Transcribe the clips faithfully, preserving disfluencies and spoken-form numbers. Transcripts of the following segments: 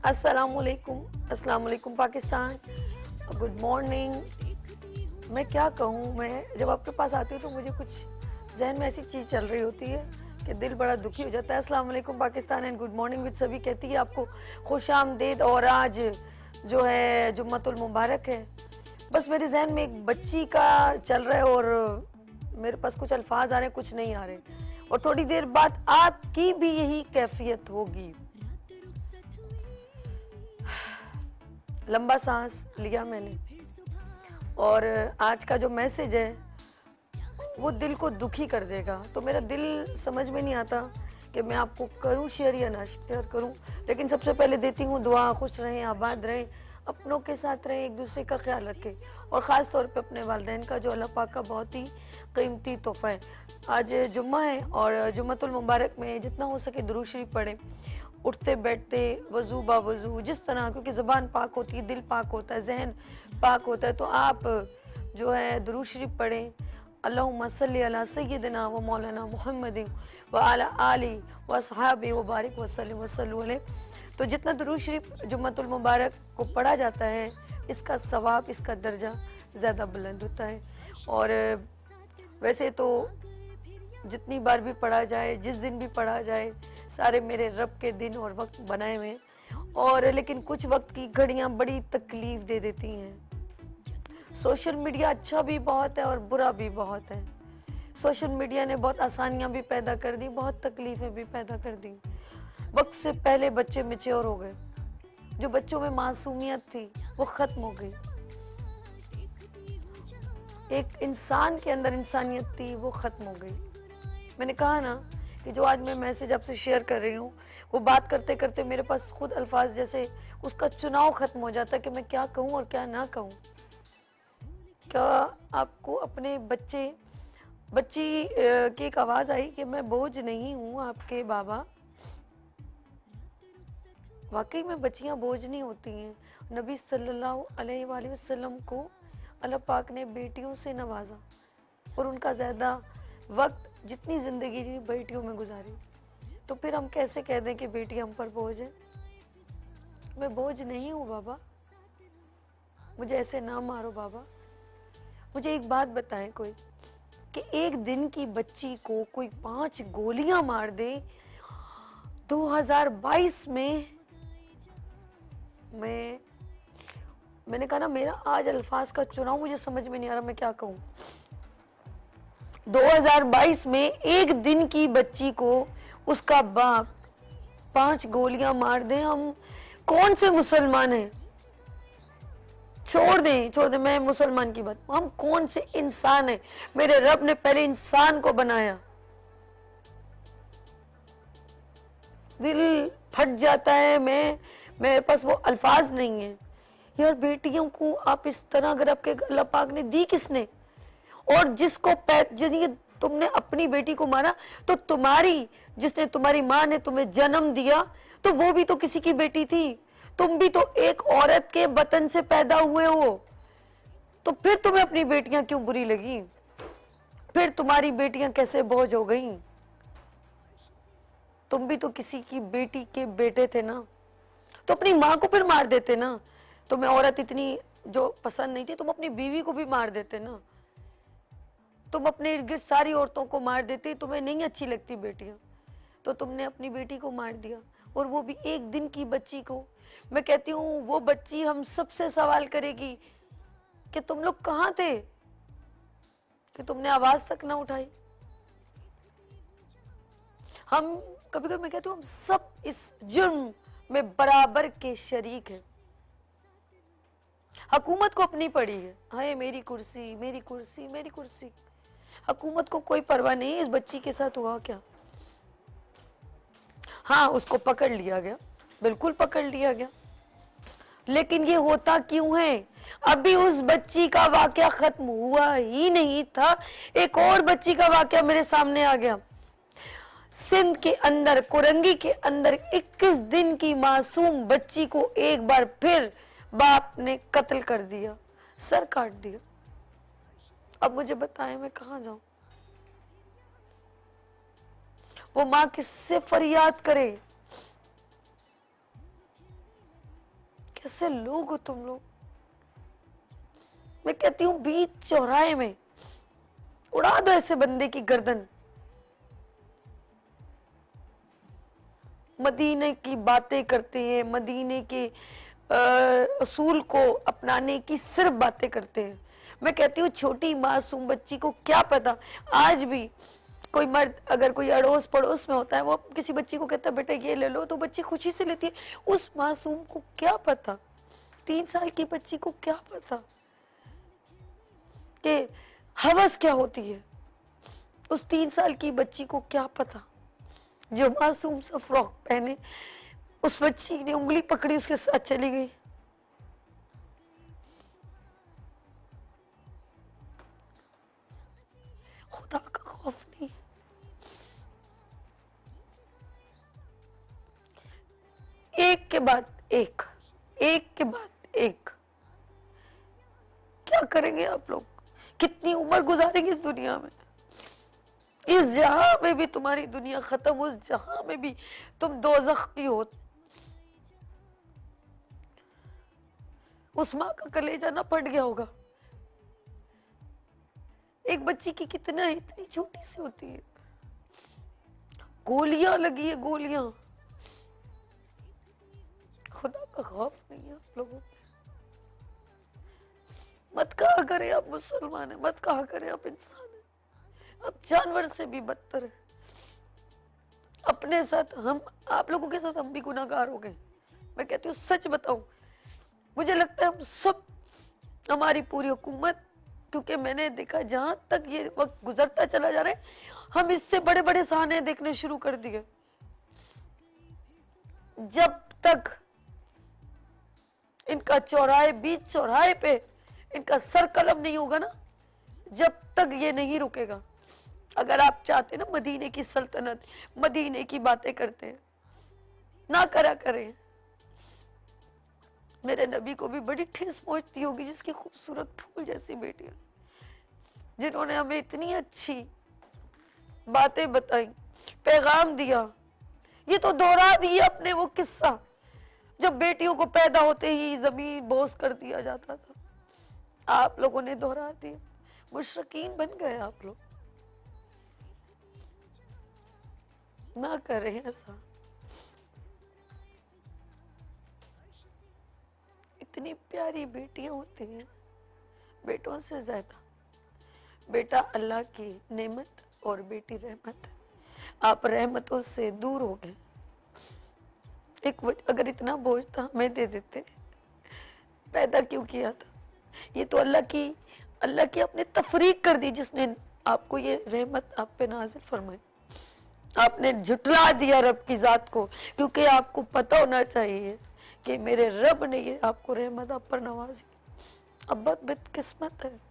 अस्सलामुअलैकुम, अस्सलामुअलैकुम Pakistan, good morning. मैं क्या कहूँ, मैं जब आपके पास आती हूँ तो मुझे कुछ जहन में ऐसी चीज़ चल रही होती है कि दिल बड़ा दुखी हो जाता है। अस्सलामुअलैकुम Pakistan and good morning with सभी कहती है आपको खुशामदीद। और आज जो है जुम्मतुल मुबारक है। बस मेरे जहन में एक बच्ची का चल रहा है और मेरे पास कुछ अल्फाज आ रहे हैं, कुछ नहीं आ रहे, और थोड़ी देर बाद आपकी भी यही कैफियत होगी। लंबा सांस लिया मैंने और आज का जो मैसेज है वो दिल को दुखी कर देगा। तो मेरा दिल समझ में नहीं आता कि मैं आपको करूं शेयर या ना शेयर करूं, लेकिन सबसे पहले देती हूं दुआ। खुश रहें, आबाद रहें, अपनों के साथ रहें, एक दूसरे का ख्याल रखें, और ख़ास तौर पे अपने वालिदैन का जो अल्लाह पाक का बहुत ही कीमती तोहफ़ा है। आज जुम्मा है और जुम्मतुल मुबारक में जितना हो सके दुरूद शरीफ पढ़ें, उठते बैठते वज़ू बा वज़ू, जिस तरह, क्योंकि ज़बान पाक होती है, दिल पाक होता है, जहन पाक होता है। तो आप जो है दुरूद शरीफ पढ़ें, अल्लाहुम्मा सल्ली अला सय्यिदिना व मौलाना मुहम्मदिन व अला आलि व अस्हाबि व बारिक व सल्लिम व सल्लु अलैहि। तो जितना दुरूद शरीफ जुम्मतुल मुबारक को पढ़ा जाता है, इसका सवाब, इसका दर्जा ज़्यादा बुलंद होता है। और वैसे तो जितनी बार भी पढ़ा जाए, जिस दिन भी पढ़ा जाए, सारे मेरे रब के दिन और वक्त बनाए हुए हैं। और लेकिन कुछ वक्त की घड़ियां बड़ी तकलीफ दे देती हैं। सोशल मीडिया अच्छा भी बहुत है और बुरा भी बहुत है। सोशल मीडिया ने बहुत आसानियां भी पैदा कर दी, बहुत तकलीफें भी पैदा कर दी। वक्त से पहले बच्चे मैच्योर हो गए, जो बच्चों में मासूमियत थी वो ख़त्म हो गई। एक इंसान के अंदर इंसानियत थी वो ख़त्म हो गई। मैंने कहा ना कि जो आज मैं मैसेज आपसे शेयर कर रही हूँ, वो बात करते करते मेरे पास खुद अल्फाज जैसे उसका चुनाव ख़त्म हो जाता है कि मैं क्या कहूँ और क्या ना कहूँ। क्या आपको अपने बच्चे बच्ची की एक आवाज़ आई कि मैं बोझ नहीं हूँ आपके बाबा। वाकई में बच्चियाँ बोझ नहीं होती हैं। नबी सल्लल्लाहु अलैहि वसल्लम को अल्लाह पाक ने बेटियों से नवाजा और उनका ज़्यादा वक्त जितनी ज़िंदगी की बेटियों में गुजारी। तो फिर हम कैसे कह दें कि बेटी हम पर बोझ है? मैं बोझ नहीं हूँ बाबा, मुझे ऐसे ना मारो बाबा। मुझे एक बात बताएं कोई, कि एक दिन की बच्ची को कोई पांच गोलियां मार दे दो हज़ार बाईस में। मैं मैंने कहा ना, मेरा आज अल्फाज का चुनाव मुझे समझ में नहीं आ रहा, मैं क्या कहूँ। दो हज़ार बाईस में एक दिन की बच्ची को उसका बाप पांच गोलियां मार दे, हम कौन से मुसलमान हैं? छोड़ दें छोड़ दें मैं मुसलमान की बात, हम कौन से इंसान हैं? मेरे रब ने पहले इंसान को बनाया। दिल फट जाता है, मैं मेरे पास वो अल्फाज नहीं है यार। बेटियों को आप इस तरह, अगर आपके अल्लाह पाक ने दी किसने? और जिसको जिस तुमने अपनी बेटी को मारा, तो तुम्हारी जिसने तुम्हारी माँ ने तुम्हें जन्म दिया, तो वो भी तो किसी की बेटी थी। तुम भी तो एक औरत के बतन से पैदा हुए हो। तो फिर तुम्हें अपनी बेटियां क्यों बुरी लगी? फिर तुम्हारी बेटियां कैसे बोझ हो गई? तुम भी तो किसी की बेटी के बेटे थे ना, तो अपनी माँ को फिर मार देते ना। तुम्हें औरत इतनी जो पसंद नहीं थी, तुम अपनी बीवी को भी मार देते ना। तुम अपने इर्द गिर्द सारी औरतों को मार देते, तुम्हें नहीं अच्छी लगती बेटियां, तो तुमने अपनी बेटी को मार दिया, और वो भी एक दिन की बच्ची को। मैं कहती हूँ वो बच्ची हम सबसे सवाल करेगी कि तुम लोग कहाँ थे, कि तुमने आवाज तक ना उठाई। हम कभी कभी, मैं कहती हूँ हम सब इस जुर्म में बराबर के शरीक हैं। हुकूमत को अपनी पड़ी है, हाय मेरी कुर्सी मेरी कुर्सी मेरी कुर्सी। हुकूमत को कोई परवाह नहीं इस बच्ची के साथ हुआ क्या। हाँ, उसको पकड़ लिया गया, बिल्कुल पकड़ लिया गया, लेकिन ये होता क्यों है? अभी उस बच्ची का वाकया खत्म हुआ ही नहीं था, एक और बच्ची का वाकया मेरे सामने आ गया। सिंध के अंदर, कोरंगी के अंदर इक्कीस दिन की मासूम बच्ची को एक बार फिर बाप ने कत्ल कर दिया, सर काट दिया। अब मुझे बताएं मैं कहां जाऊं? वो माँ किससे फरियाद करे? कैसे लोग हो तुम लोग। मैं कहती हूँ बीच चौराहे में उड़ा दो ऐसे बंदे की गर्दन। मदीने की बातें करते हैं, मदीने के असूल को अपनाने की सिर्फ बातें करते हैं। मैं कहती हूँ छोटी मासूम बच्ची को क्या पता। आज भी कोई मर्द अगर कोई अड़ोस पड़ोस में होता है, वो किसी बच्ची को कहता है बेटा ये ले लो, तो बच्ची खुशी से लेती है। उस मासूम को क्या पता, तीन साल की बच्ची को क्या पता कि हवस क्या होती है। उस तीन साल की बच्ची को क्या पता। जो मासूम सा फ्रॉक पहने उस बच्ची ने उंगली पकड़ी, उसके साथ चली गई। खुदा का खौफ नहीं। एक के बाद एक, एक के बाद एक। क्या करेंगे आप लोग, कितनी उम्र गुजारेंगे इस दुनिया में। इस जहां में भी तुम्हारी दुनिया खत्म, उस जहां में भी तुम दोज़ख की हो। उस माँ का कलेजा ना फट गया होगा। एक बच्ची की कितना इतनी छोटी सी होती है, गोलियां लगी है, गोलियां। खुदा का खौफ नहीं है आप लोगों को। मत कहा करें आप मुसलमान है, मत कहा करें आप इंसान है। आप जानवर से भी बदतर है। अपने साथ हम, आप लोगों के साथ हम भी गुनाहगार हो गए। मैं कहती हूँ सच बताऊं, मुझे लगता है हम सब, हमारी पूरी हुकूमत, क्योंकि मैंने देखा जहां तक ये वक्त गुजरता चला जा रहा है, हम इससे बड़े बड़े सहाने देखने शुरू कर दिए। जब तक इनका चौराहे, बीच चौराहे पे इनका सर कलम नहीं होगा ना, जब तक ये नहीं रुकेगा। अगर आप चाहते ना मदीने की सल्तनत, मदीने की बातें करते हैं, ना करा करें। मेरे नबी को भी बड़ी ठेस पहुंचती होगी जिसकी खूबसूरत फूल जैसी बेटियां, जिन्होंने हमें इतनी अच्छी बातें बताई, पैगाम दिया। ये तो दोहरा दिया अपने वो किस्सा जब बेटियों को पैदा होते ही जमीन बोस कर दिया जाता था। आप लोगों ने दोहरा दिया, मुशरकीन बन गए आप लोग। ना करें ऐसा। इतनी प्यारी बेटियां होती हैं, बेटों से ज्यादा। बेटा अल्लाह की नेमत और बेटी रहमत है। आप रहमतों से दूर हो गए। एक अगर इतना बोझ था हमें दे देते, पैदा क्यों किया था। ये तो अल्लाह की, अल्लाह की आपने तफरीक कर दी, जिसने आपको ये रहमत आप पे नाजिल फरमाई। आपने झुटला दिया रब की जात को, क्योंकि आपको पता होना चाहिए कि मेरे रब ने ये आपको रहमत आप पर नवाजी। अब बदकिस्मत है।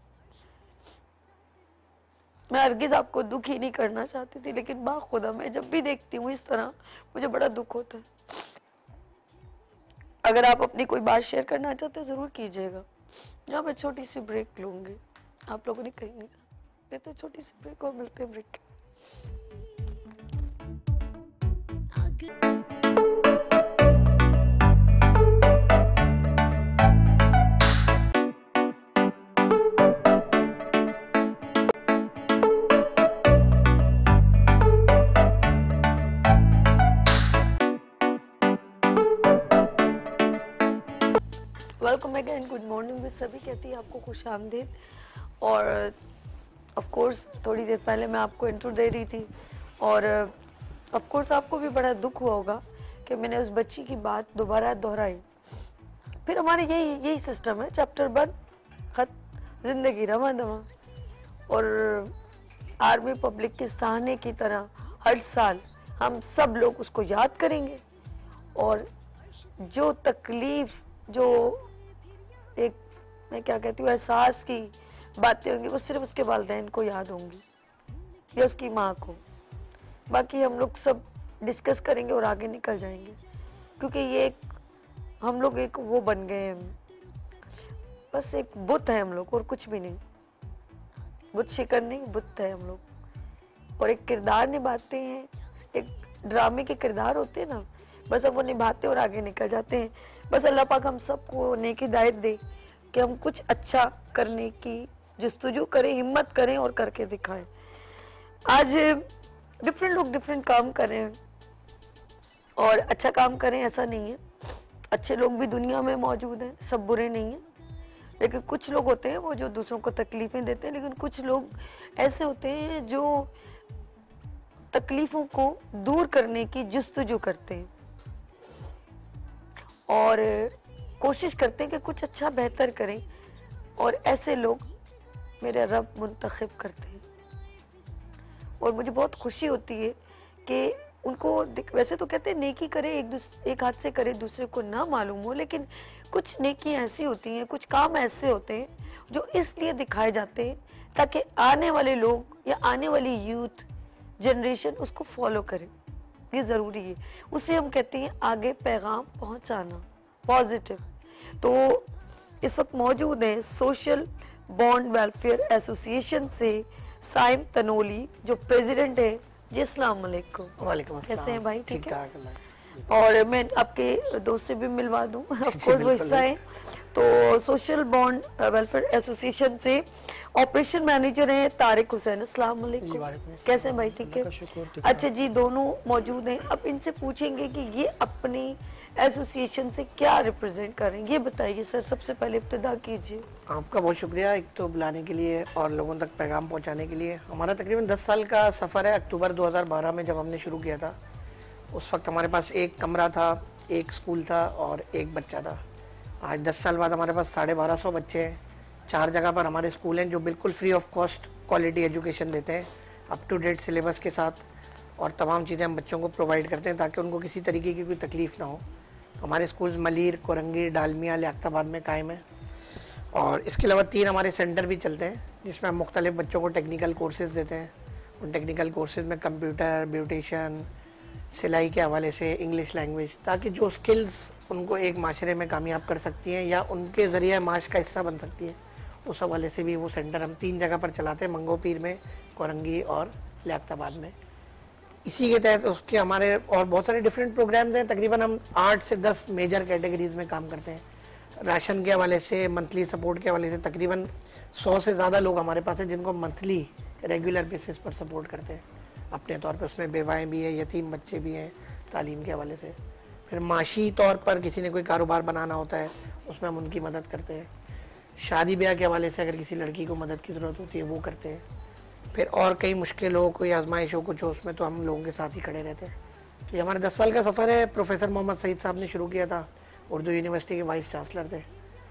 मैं हरगिज आपको दुखी नहीं करना चाहती थी, लेकिन बाखुदा मैं जब भी देखती हूँ इस तरह मुझे बड़ा दुख होता है। अगर आप अपनी कोई बात शेयर करना चाहते हैं जरूर कीजिएगा। यहाँ मैं छोटी सी ब्रेक लूंगी, आप लोगों ने कहीं नहीं जाना। लेते छोटी सी ब्रेक और मिलते हैं break. Welcome again, good morning with सभी कहती है आपको खुश आमदीद। और ऑफ कोर्स थोड़ी देर पहले मैं आपको इंट्रो दे रही थी, और ऑफ कोर्स आपको भी बड़ा दुख हुआ होगा कि मैंने उस बच्ची की बात दोबारा दोहराई। फिर हमारे यही यही सिस्टम है, चैप्टर बंद, खत, जिंदगी रवा दवा। और आर्मी पब्लिक के सहाने की तरह हर साल हम सब लोग उसको याद करेंगे, और जो तकलीफ, जो एक मैं क्या कहती हूँ एहसास की बातें होंगी, वो सिर्फ उसके वालिदैन को याद होंगी या उसकी माँ को। बाकी हम लोग सब डिस्कस करेंगे और आगे निकल जाएंगे, क्योंकि ये एक हम लोग एक वो बन गए हैं, बस एक बुत है हम लोग और कुछ भी नहीं। बुत शिकन नहीं, बुत है हम लोग। और एक किरदार निभाते हैं, एक ड्रामे के किरदार होते हैं ना, बस हम वो निभाते और आगे निकल जाते हैं। बस अल्लाह पाक हम सबको नेक हिदायत दे कि हम कुछ अच्छा करने की जस्तजू करें, हिम्मत करें और करके दिखाएं। आज डिफरेंट लोग डिफरेंट काम कर रहे हैं और अच्छा काम करें ऐसा नहीं है, अच्छे लोग भी दुनिया में मौजूद हैं, सब बुरे नहीं हैं। लेकिन कुछ लोग होते हैं वो जो दूसरों को तकलीफ़ें देते हैं, लेकिन कुछ लोग ऐसे होते हैं जो तकलीफ़ों को दूर करने की जस्तजू करते हैं और कोशिश करते हैं कि कुछ अच्छा बेहतर करें, और ऐसे लोग मेरे रब मुंतखब करते हैं। और मुझे बहुत खुशी होती है कि उनको, वैसे तो कहते हैं नेकी करे एक दूसरे एक हाथ से करे दूसरे को ना मालूम हो, लेकिन कुछ नेकी ऐसी होती हैं, कुछ काम ऐसे होते हैं जो इसलिए दिखाए जाते हैं ताकि आने वाले लोग या आने वाली यूथ जनरेशन उसको फॉलो करे। ये ज़रूरी है, उसे हम कहते हैं आगे पैगाम पहुंचाना, पॉजिटिव। तो इस वक्त मौजूद हैं सोशल बॉन्ड वेलफेयर एसोसिएशन से साइम तनोली, जो प्रेसिडेंट है। जी अस्सलाम वालेकुम। वालेकुम अस्सलाम। कैसे हैं भाई? ठीक है। ठीक। और मैं आपके दोस्त से भी मिलवा दूं, ऑफ कोर्स वो हिस्सा है। तो सोशल बॉन्ड वेलफेयर एसोसिएशन से ऑपरेशन मैनेजर हैं तारिक हुसैन। अस्सलाम वालेकुम। कैसे हैं भाई? ठीक है। अच्छा जी, दोनों मौजूद हैं। अब इनसे पूछेंगे कि ये अपनी एसोसिएशन से क्या रिप्रेजेंट कर रहे हैं, ये बताइए सर। सबसे पहले इब्तिदा कीजिए। आपका बहुत शुक्रिया एक तो बुलाने के लिए और लोगों तक पैगाम पहुंचाने के लिए। हमारा तकरीबन दस साल का सफ़र है। अक्टूबर दो हज़ार बारह में जब हमने शुरू किया था, उस वक्त हमारे पास एक कमरा था, एक स्कूल था और एक बच्चा था। आज दस साल बाद हमारे पास साढ़े बारह सौ बच्चे हैं। चार जगह पर हमारे स्कूल हैं जो बिल्कुल free of cost quality education देते हैं, अप टू डेट सिलेबस के साथ, और तमाम चीज़ें हम बच्चों को प्रोवाइड करते हैं ताकि उनको किसी तरीके की कोई तकलीफ़ ना हो। हमारे स्कूल्स मलीर, कोरंगी, डालमिया, लियाकताबाद में कायम है। और इसके अलावा तीन हमारे सेंटर भी चलते हैं जिसमें हम मुख्तलिफ बच्चों को टेक्निकल कोर्सेज़ देते हैं। उन टेक्निकल कोर्सेज़ में कंप्यूटर, ब्यूटिशन, सिलाई के हवाले से इंग्लिश लैंग्वेज, ताकि जो स्किल्स उनको एक माशरे में कामयाब कर सकती हैं या उनके ज़रिए माश का हिस्सा बन सकती हैं, उस हवाले से भी वो सेंटर हम तीन जगह पर चलाते हैं, मंगो पीर में, कोरंगी और लियाकताबाद में। इसी के तहत उसके हमारे और बहुत सारे डिफरेंट प्रोग्राम्स हैं। तकरीबन हम आठ से दस मेजर कैटेगरीज में काम करते हैं। राशन के हवाले से, मंथली सपोर्ट के हवाले से तकरीबन सौ से ज़्यादा लोग हमारे पास हैं जिनको मंथली रेगुलर बेसिस पर सपोर्ट करते हैं अपने तौर पे। उसमें बेवाएँ भी हैं, यतीम बच्चे भी हैं तालीम के हवाले से। फिर माशी तौर पर किसी ने कोई कारोबार बनाना होता है, उसमें हम उनकी मदद करते हैं। शादी ब्याह के हवाले से अगर किसी लड़की को मदद की ज़रूरत होती है वो करते हैं। फिर और कई मुश्किल हो, कोई आजमाइश हो, कुछ हो, उसमें तो हम लोगों के साथ ही खड़े रहते हैं। तो ये हमारे दस साल का सफ़र है। प्रोफेसर मोहम्मद सईद साहब ने शुरू किया था, उर्दू यूनिवर्सिटी के वाइस चांसलर थे,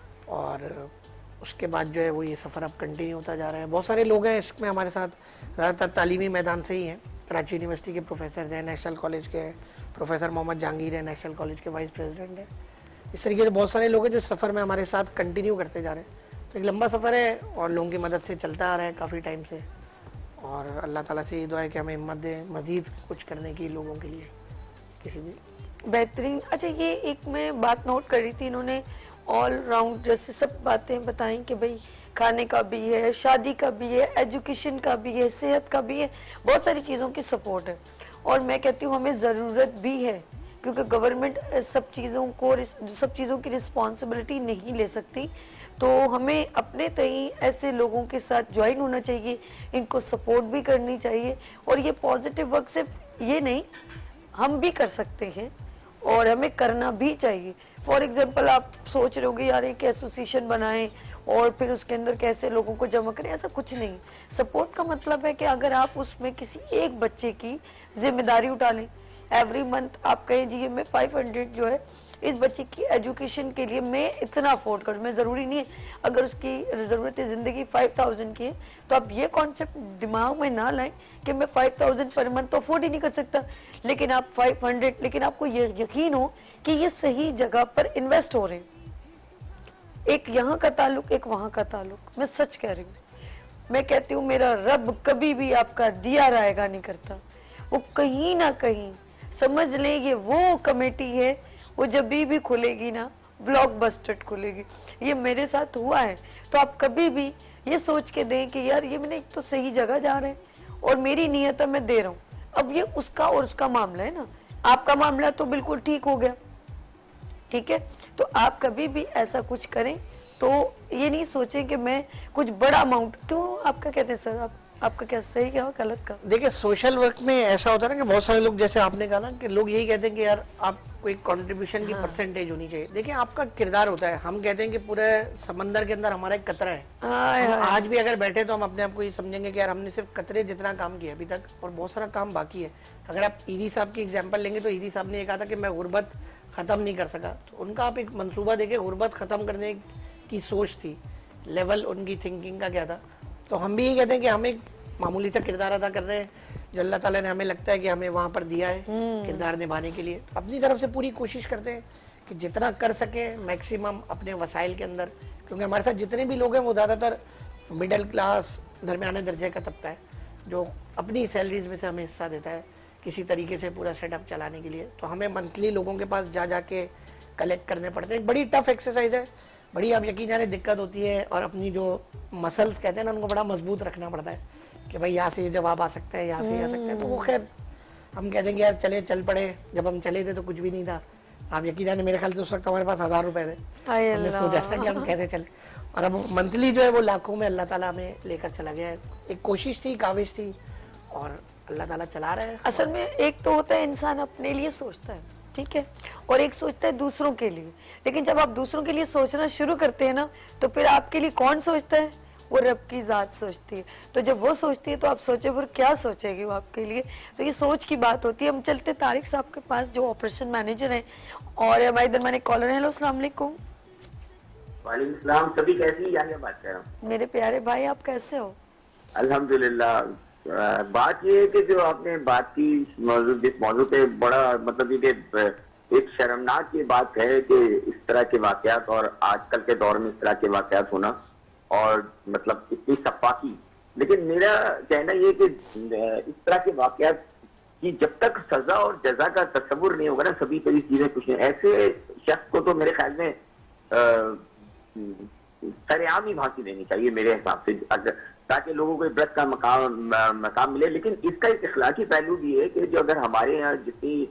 और उसके बाद जो है वो ये सफ़र अब कंटिन्यू होता जा रहा है। बहुत सारे लोग हैं इसमें हमारे साथ, ज़्यादातर तालीमी मैदान से ही हैं। कराची यूनिवर्सिटी के प्रोफेसर हैं, नेशनल कॉलेज के हैं, प्रोफेसर मोहम्मद जहांगीर हैं, नेशनल कॉलेज के वाइस प्रेसिडेंट हैं। इस तरीके से बहुत सारे लोग हैं जो इस सफ़र में हमारे साथ कंटिन्यू करते जा रहे हैं। तो एक लंबा सफ़र है और लोगों की मदद से चलता आ रहा है काफ़ी टाइम से, और अल्लाह ताला से ये दुआ है कि हमें हिम्मत दें मज़ीद कुछ करने की लोगों के लिए किसी भी बेहतरीन। अच्छा, ये एक मैं बात नोट कर रही थी, इन्होंने ऑल राउंड जैसे सब बातें बताई कि भाई खाने का भी है, शादी का भी है, एजुकेशन का भी है, सेहत का भी है, बहुत सारी चीज़ों की सपोर्ट है। और मैं कहती हूँ हमें ज़रूरत भी है, क्योंकि गवर्नमेंट सब चीज़ों को सब चीज़ों की रिस्पॉन्सिबिलिटी नहीं ले सकती। तो हमें अपने तई ऐसे लोगों के साथ ज्वाइन होना चाहिए, इनको सपोर्ट भी करनी चाहिए। और ये पॉजिटिव वर्क सिर्फ ये नहीं, हम भी कर सकते हैं और हमें करना भी चाहिए। फॉर एग्जांपल आप सोच रहे होगे यार एक एसोसिएशन बनाएं और फिर उसके अंदर कैसे लोगों को जमा करें, ऐसा कुछ नहीं। सपोर्ट का मतलब है कि अगर आप उसमें किसी एक बच्चे की जिम्मेदारी उठा लें, एवरी मंथ आप कहें जी ये मैं फाइव हंड्रेड जो है इस बच्चे की एजुकेशन के लिए मैं इतना अफोर्ड करूँ। मैं ज़रूरी नहीं है अगर उसकी ज़रूरत ज़िंदगी फाइव थाउजेंड की है तो आप ये कॉन्सेप्ट दिमाग में ना लाएं कि मैं फाइव थाउजेंड पर मंथ तो अफोर्ड ही नहीं कर सकता, लेकिन आप फाइव हंड्रेड, लेकिन आपको ये यकीन हो कि ये सही जगह पर इन्वेस्ट हो रहे हैं। एक यहाँ का ताल्लुक, एक वहाँ का ताल्लुक। मैं सच कह रही हूँ, मैं कहती हूँ मेरा रब कभी भी आपका दिया रायगा नहीं करता। वो कहीं ना कहीं समझ लें ये वो कमेटी है, वो जब भी भी खुलेगी ना ब्लॉकबस्टर खुलेगी। ये मेरे साथ हुआ है। तो आप कभी भी ये सोच के दें कि यार ये मैंने एक तो सही जगह जा रहे हैं और मेरी नीयत है मैं दे रहा हूँ। अब ये उसका और उसका मामला है ना आपका मामला तो बिल्कुल ठीक हो गया, ठीक है। तो आप कभी भी ऐसा कुछ करें तो ये नहीं सोचें कि मैं कुछ बड़ा अमाउंट, क्यों आपका कहते हैं सर, आप आपका क्या सही क्या गलत का? देखिए सोशल वर्क में ऐसा होता है ना कि बहुत सारे लोग, जैसे आपने कहा ना कि लोग यही कहते हैं कि यार आपको एक कंट्रीब्यूशन की परसेंटेज होनी चाहिए। देखिए आपका किरदार होता है, हम कहते हैं कि पूरे समंदर के अंदर हमारा एक कतरा है। हम आज भी अगर बैठे तो हम अपने आप को ये समझेंगे कि यार हमने सिर्फ कतरे जितना काम किया अभी तक और बहुत सारा काम बाकी है। अगर आप ईदी साहब की एग्जाम्पल लेंगे तो ईदी साहब ने ये कहा था कि मैं गुर्बत खत्म नहीं कर सका, तो उनका आप एक मंसूबा देखे, गुर्बत खत्म करने की सोच थी, लेवल उनकी थिंकिंग का क्या था। तो हम भी यही कहते हैं कि हम एक मामूली सा किरदार अदा कर रहे हैं जो अल्लाह ताला ने हमें लगता है कि हमें वहाँ पर दिया है किरदार निभाने के लिए। अपनी तरफ से पूरी कोशिश करते हैं कि जितना कर सके मैक्सिमम अपने वसाइल के अंदर, क्योंकि हमारे साथ जितने भी लोग हैं वो ज़्यादातर मिडिल क्लास दरमियाने दर्जे का तबका है जो अपनी सैलरीज में से हमें हिस्सा देता है किसी तरीके से पूरा सेटअप चलाने के लिए। तो हमें मंथली लोगों के पास जा जा के कलेक्ट करने पड़ते हैं। बड़ी टफ एक्सरसाइज है, बड़ी आप यकीन जाने दिक्कत होती है, और अपनी जो मसल्स कहते हैं ना उनको बड़ा मजबूत रखना पड़ता है कि भाई यहाँ से ये जवाब आ सकता है, यहाँ से ये आ सकता है। तो वो खैर हम कहते हैं कि यार चले चल पड़े, जब हम चले थे तो कुछ भी नहीं था। आप यकीन जाने मेरे ख्याल से उस वक्त हमारे पास हजार रुपए थे, हमने सोचा था कि हम कैसे चले, और अब मंथली जो है वो लाखों में अल्लाह ताला हमें लेकर चला गया है। एक कोशिश थी, काविश थी, और अल्लाह ताला चला रहा है। असल में एक तो होता है इंसान अपने लिए सोचता है, ठीक है, और एक सोचता है दूसरों के लिए। लेकिन जब आप दूसरों के लिए सोचना शुरू करते हैं ना, तो फिर आपके लिए कौन सोचता है? वो रब की जात सोचती है। तो जब वो सोचती है तो आप सोचे फिर क्या सोचेगी वो आपके लिए। तो ये सोच की बात होती है। हम चलते तारिक साहब के पास जो ऑपरेशन मैनेजर हैं, और हमारे दरमियान एक कॉलर है। हेलो अस्सलाम वालेकुम। वालेकुम सलाम। सभी कैसी यानी बात कर रहा हूँ? मेरे प्यारे भाई आप कैसे हो? अल्हम्दुलिल्लाह। बात ये है कि जो आपने बात की मौजू, जिस मौजू पे बड़ा मतलब ये एक शर्मनाक ये बात है कि इस तरह के वाकयात, और आजकल के दौर में इस तरह के वाकयात होना, और मतलब इतनी सफाकी। लेकिन मेरा कहना ये कि इस तरह के वाकयात की जब तक सजा और जजा का तस्वुर नहीं होगा ना, सभी कभी चीजें कुछ नहीं। ऐसे शख्स को तो मेरे ख्याल में सरेआम ही फांसी देनी चाहिए मेरे हिसाब से, अगर ताकि लोगों को इबरत का मकाम मकाम मिले। लेकिन इसका एक इखलाकी पहलू भी है कि जो अगर हमारे यहाँ जितनी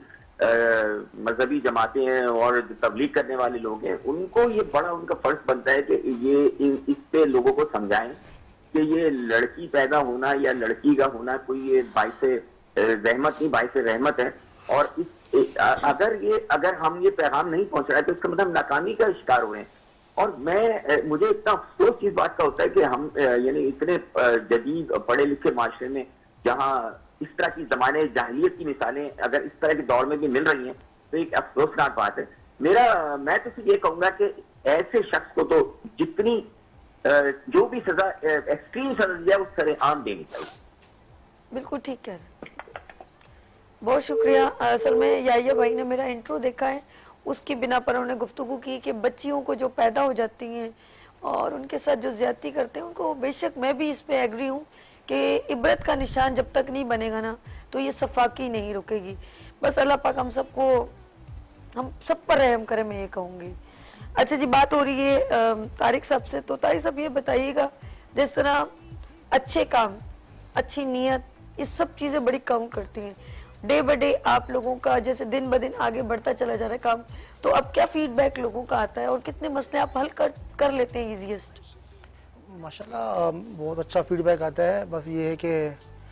मजहबी जमातें हैं और जो तबलीग करने वाले लोग हैं, उनको ये बड़ा उनका फर्ज बनता है कि ये इन इस पे लोगों को समझाएं कि ये लड़की पैदा होना या लड़की का होना कोई ये बाइस रहमत नहीं, बाइस रहमत है। और इस अगर ये अगर हम ये पैगाम नहीं पहुंच रहा है तो इसका मतलब नाकामी का शिकार हो रहे हैं। और मैं मुझे इतना अफसोस इस बात का होता है कि हम यानी इतने जदीद पढ़े लिखे माशरे में जहाँ इस तरह की जमाने जाहिलियत की मिसालें अगर इस तरह के दौर में भी मिल रही हैं तो एक अफसोसनाक बात है। मेरा मैं तो सिर्फ ये कहूंगा कि ऐसे शख्स को तो जितनी जो भी सजा एक्सट्रीम सजा दिया उस सरेआम देनी चाहिए। बिल्कुल ठीक कह रहे, बहुत शुक्रिया। असल में याया भाई ने मेरा इंट्रो देखा है, उसकी बिना पर उन्होंने गुफ्तगू की कि बच्चियों को जो पैदा हो जाती हैं और उनके साथ जो ज्यादती करते हैं उनको, बेशक मैं भी इस पे एग्री हूँ कि इबरत का निशान जब तक नहीं बनेगा ना तो ये सफाकी नहीं रुकेगी। बस अल्लाह पाक हम सबको, हम सब पर रहम करे, मैं ये कहूँगी। अच्छा जी, बात हो रही है तारिक साहब से, तो तारिक साहब ये बताइएगा, जिस तरह अच्छे काम, अच्छी नीयत, ये सब चीज़ें बड़ी काउंट करती हैं। डे बाय डे आप लोगों का जैसे दिन ब दिन आगे बढ़ता चला जा रहा है काम, तो अब क्या फीडबैक लोगों का आता है और कितने मसले आप हल कर कर लेते हैं इजीएस्ट? माशाल्लाह बहुत अच्छा फीडबैक आता है। बस ये है कि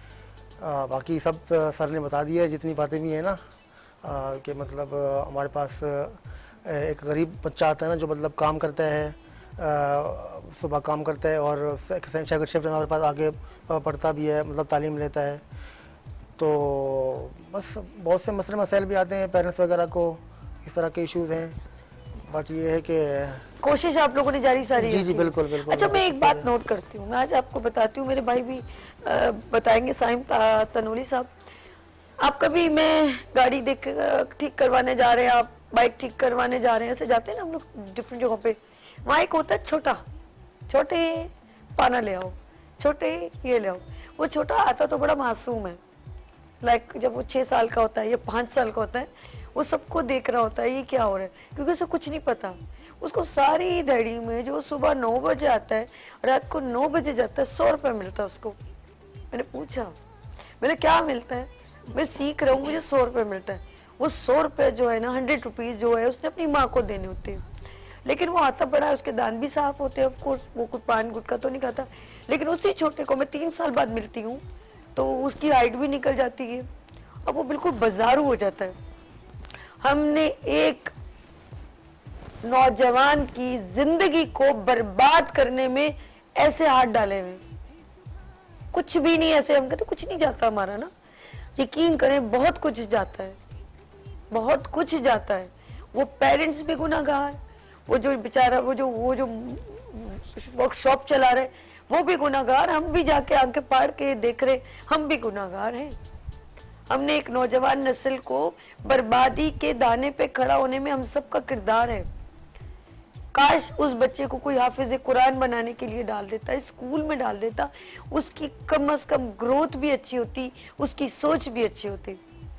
बाकी सब सर ने बता दिया है, जितनी बातें भी हैं ना, कि मतलब आ, हमारे पास एक गरीब बच्चा आता है ना जो मतलब काम करता है, सुबह काम करता है और सेकंड शिफ्ट में हमारे पास आगे पढ़ता भी है, मतलब तालीम लेता है। तो बस बहुत से मसले मसाइल भी आते हैं पेरेंट्स वगैरह को, इस तरह के इश्यूज हैं, बट ये है कि कोशिश आप लोगों ने जारी सारी जी जी बिल्कुल बिल्कुल। अच्छा, मैं एक बात नोट करती हूँ, मैं आज आपको बताती हूँ, मेरे भाई भी आ, बताएंगे, साइम तनोली साहब। आप कभी, मैं गाड़ी देख ठीक करवाने जा रहे हैं, आप बाइक ठीक करवाने जा रहे हैं, ऐसे जाते हैं ना हम लोग डिफरेंट जगहों पे, वहाँ एक होता है छोटा, छोटे पाना ले आओ, छोटे ये ले आओ। वो छोटा आता तो बड़ा मासूम है, लाइक जब वो छः साल का होता है या पाँच साल का होता है, वो सबको देख रहा होता है ये क्या हो रहा है, क्योंकि उसे कुछ नहीं पता। उसको सारी दहाड़ी में जो सुबह नौ बजे आता है, रात को नौ बजे जाता है, सौ रुपये मिलता है उसको। मैंने पूछा, मैंने क्या मिलता है? मैं सीख रहा हूँ, मुझे सौ रुपये मिलता है। वो सौ रुपये जो है ना, हंड्रेड रुपीज़ जो है उसने अपनी माँ को देने होते हैं। लेकिन वो आता पड़ा है, उसके दान भी साफ होते हैं, ऑफकोर्स वो कुछ पान गुटखा तो नहीं खाता। लेकिन उसी छोटे को मैं तीन साल बाद मिलती हूँ तो उसकी हाइट भी निकल जाती है, अब वो बिल्कुल बाजारू हो जाता है। हमने एक नौजवान की जिंदगी को बर्बाद करने में ऐसे हाथ डाले हुए, कुछ भी नहीं, ऐसे हम कहते कुछ नहीं जाता हमारा ना, यकीन करें बहुत कुछ जाता है, बहुत कुछ जाता है। वो पेरेंट्स भी गुनाहगार, वो जो बेचारा वो जो वो जो वर्कशॉप चला रहे वो भी गुनाहगार, हम भी जाके आंखें फाड़ के देख रहे, हम भी गुनाहगार हैं। हमने एक नौजवान नस्ल को बर्बादी के दाने पे खड़ा होने में हम सबका किरदार है। काश उस बच्चे को कोई हाफिज कुरान बनाने के लिए डाल देता, स्कूल में डाल देता, उसकी कम से कम ग्रोथ भी अच्छी होती, उसकी सोच भी अच्छी होती।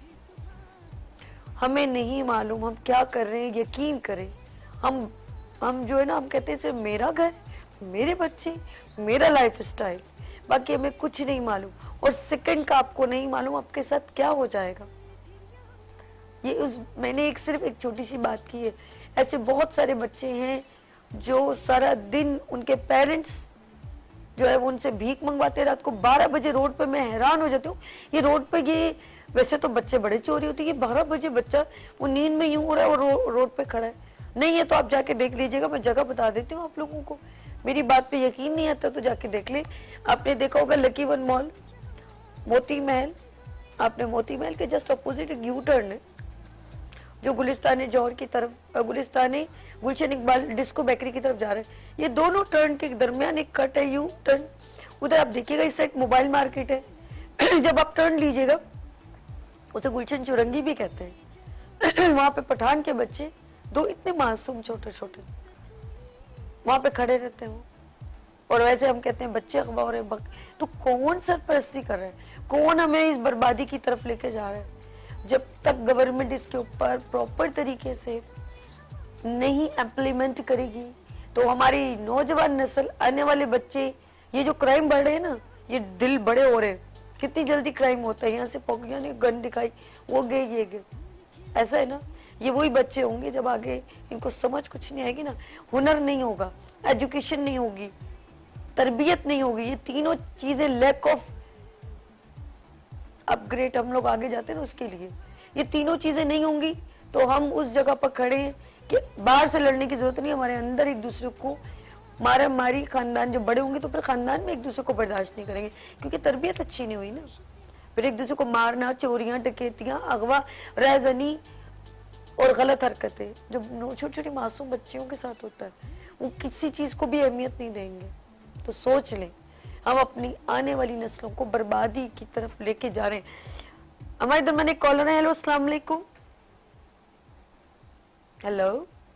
हमें नहीं मालूम हम क्या कर रहे हैं, यकीन करें। हम हम जो है ना, हम कहते हैं सिर्फ मेरा घर, मेरे बच्चे, मेरा लाइफ स्टाइल, बाकी हमें कुछ नहीं मालूम। और सेकंड का आपको नहीं मालूम आपके साथ क्या हो जाएगा। ये उस मैंने एक सिर्फ एक छोटी सी बात की है, ऐसे बहुत सारे बच्चे हैं जो सारा दिन उनके पेरेंट्स जो है वो उनसे भीख मंगवाते, रात को बारह बजे रोड पे, मैं हैरान हो जाती हूँ। ये रोड पे ये वैसे तो बच्चे बड़े चोरी होती है, ये बारह बजे बच्चा वो नींद में यूं हो रहा है और रो, रोड पे खड़ा है। नहीं है तो आप जाके देख लीजिएगा, मैं जगह बता देती हूँ आप लोगों को, मेरी बात पे यकीन नहीं आता तो जाके देख ले। आपने देखा होगा lucky one mall, Moti Mahal, आपने मोती महल के जस्ट अपोजिट एक यू टर्न है जो गुलिस्तान जौहर की तरफ, गुलिस्तान गुलशन इकबाल डिस्को बेकरी की तरफ जा रहे हैं। ये दोनों टर्न के दरमियान एक कट है यू टर्न, उधर आप देखिएगा इस साइड मोबाइल मार्केट है। जब आप टर्न लीजिएगा, उसे गुलशन चुरंगी भी कहते हैं। वहां पे पठान के बच्चे दो इतने मासूम छोटे छोटे वहां पे खड़े रहते हैं, और वैसे हम कहते हैं बच्चे अखबार है बक। तो कौन सरपरस्ती कर रहा है, कौन हमें इस बर्बादी की तरफ लेके जा रहा है? जब तक गवर्नमेंट इसके ऊपर प्रॉपर तरीके से नहीं इम्प्लीमेंट करेगी तो हमारी नौजवान नस्ल, आने वाले बच्चे, ये जो क्राइम बढ़ रहे हैं ना, ये दिल बड़े हो रहे हैं। कितनी जल्दी क्राइम होता है, यहाँ से पॉकिया ने गन दिखाई, वो गए ये गए, ऐसा है ना। ये वही बच्चे होंगे जब आगे इनको समझ कुछ नहीं आएगी ना, हुनर नहीं होगा, एजुकेशन नहीं होगी, तरबियत नहीं होगी, ये तीनों चीजें लैक ऑफ अपग्रेड हम लोग आगे जाते हैं ना उसके लिए, ये तीनों चीजें नहीं होंगी तो हम उस जगह पर खड़े हैं कि बाहर से लड़ने की जरूरत नहीं, हमारे अंदर एक दूसरे को मारा मारी, खानदान जो बड़े होंगे तो फिर खानदान में एक दूसरे को बर्दाश्त नहीं करेंगे क्योंकि तरबियत अच्छी नहीं हुई ना। फिर एक दूसरे को मारना, चोरियां, डकैतियां, अगवा, रहजनी और गलत हरकतें जो छोटी छोटी मासूम बच्चियों के साथ होता है, वो किसी चीज को भी अहमियत नहीं देंगे। तो सोच लें, हम अपनी आने वाली नस्लों को बर्बादी की तरफ लेके जा रहे हैं। हमारे दरमियान एक कॉलर है। हेलो, अस्सलाम वालेकुम। हेलो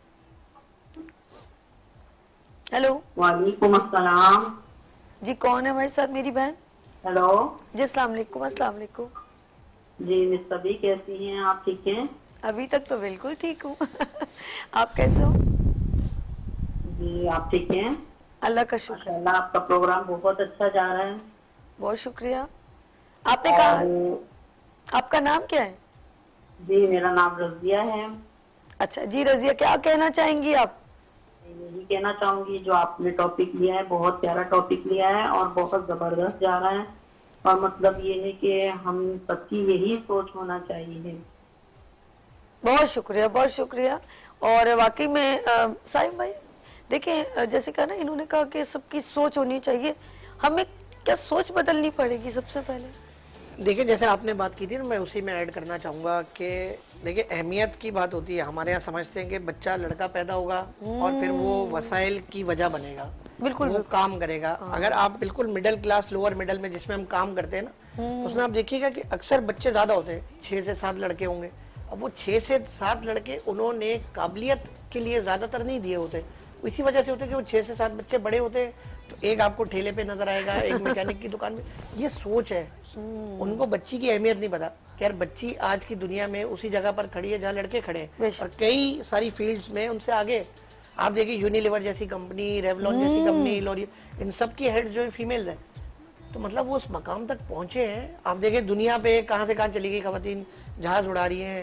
हेलो वालेकुम अस्सलाम जी, कौन है हमारे साथ? मेरी बहन। हेलो जी, अस्सलाम वालेकुम। अस्सलाम वालेकुम जी, मिस सभी कैसी हैं आप? ठीक हैं? अभी तक तो बिल्कुल ठीक हूँ। आप कैसे हो? जी आप ठीक हैं? अल्लाह का शुक्र। माशाल्लाह आपका प्रोग्राम बहुत अच्छा जा रहा है। बहुत शुक्रिया। आपने कहा, आपका नाम क्या है? जी मेरा नाम रजिया है। अच्छा जी रजिया, क्या कहना चाहेंगी आप? यही कहना चाहूंगी, जो आपने टॉपिक लिया है बहुत प्यारा टॉपिक लिया है और बहुत जबरदस्त जा रहा है, और मतलब ये है कि हम सबकी यही सोच होना चाहिए। बहुत शुक्रिया, बहुत शुक्रिया। और वाकई में साहिब भाई देखिए, जैसे कहा ना, इन्होंने कहा कि सबकी सोच होनी चाहिए, हमें क्या सोच बदलनी पड़ेगी सबसे पहले? देखिए, जैसे आपने बात की थी ना, मैं उसी में ऐड करना चाहूँगा कि देखिए अहमियत की बात होती है। हमारे यहाँ समझते हैं कि बच्चा लड़का पैदा होगा और फिर वो वसाइल की वजह बनेगा, बिल्कुल वो काम करेगा। अगर आप बिल्कुल मिडिल क्लास, लोअर मिडिल में जिसमें हम काम करते हैं ना, उसमें आप देखिएगा कि अक्सर बच्चे ज़्यादा होते हैं, छः से सात लड़के होंगे। अब वो छः से सात लड़के उन्होंने काबिलियत के लिए ज़्यादातर नहीं दिए होते, इसी वजह से होते कि वो छः से सात बच्चे बड़े होते हैं तो एक आपको ठेले पे नजर आएगा, एक मैकेनिक की दुकान में। ये सोच है, उनको बच्ची की अहमियत नहीं पता कि यार बच्ची आज की दुनिया में उसी जगह पर खड़ी है जहाँ लड़के खड़े हैं, और कई सारी फील्ड्स में उनसे आगे। आप देखिए यूनिलीवर जैसी कंपनी, रेवलॉन जैसी कंपनी, लॉरियल, इन सब की हेड जो है फीमेल्स हैं। तो मतलब वो उस मकाम तक पहुंचे हैं। आप देखिए दुनिया पे कहाँ से कहाँ चली गई खवातीन, जहाज उड़ा रही हैं,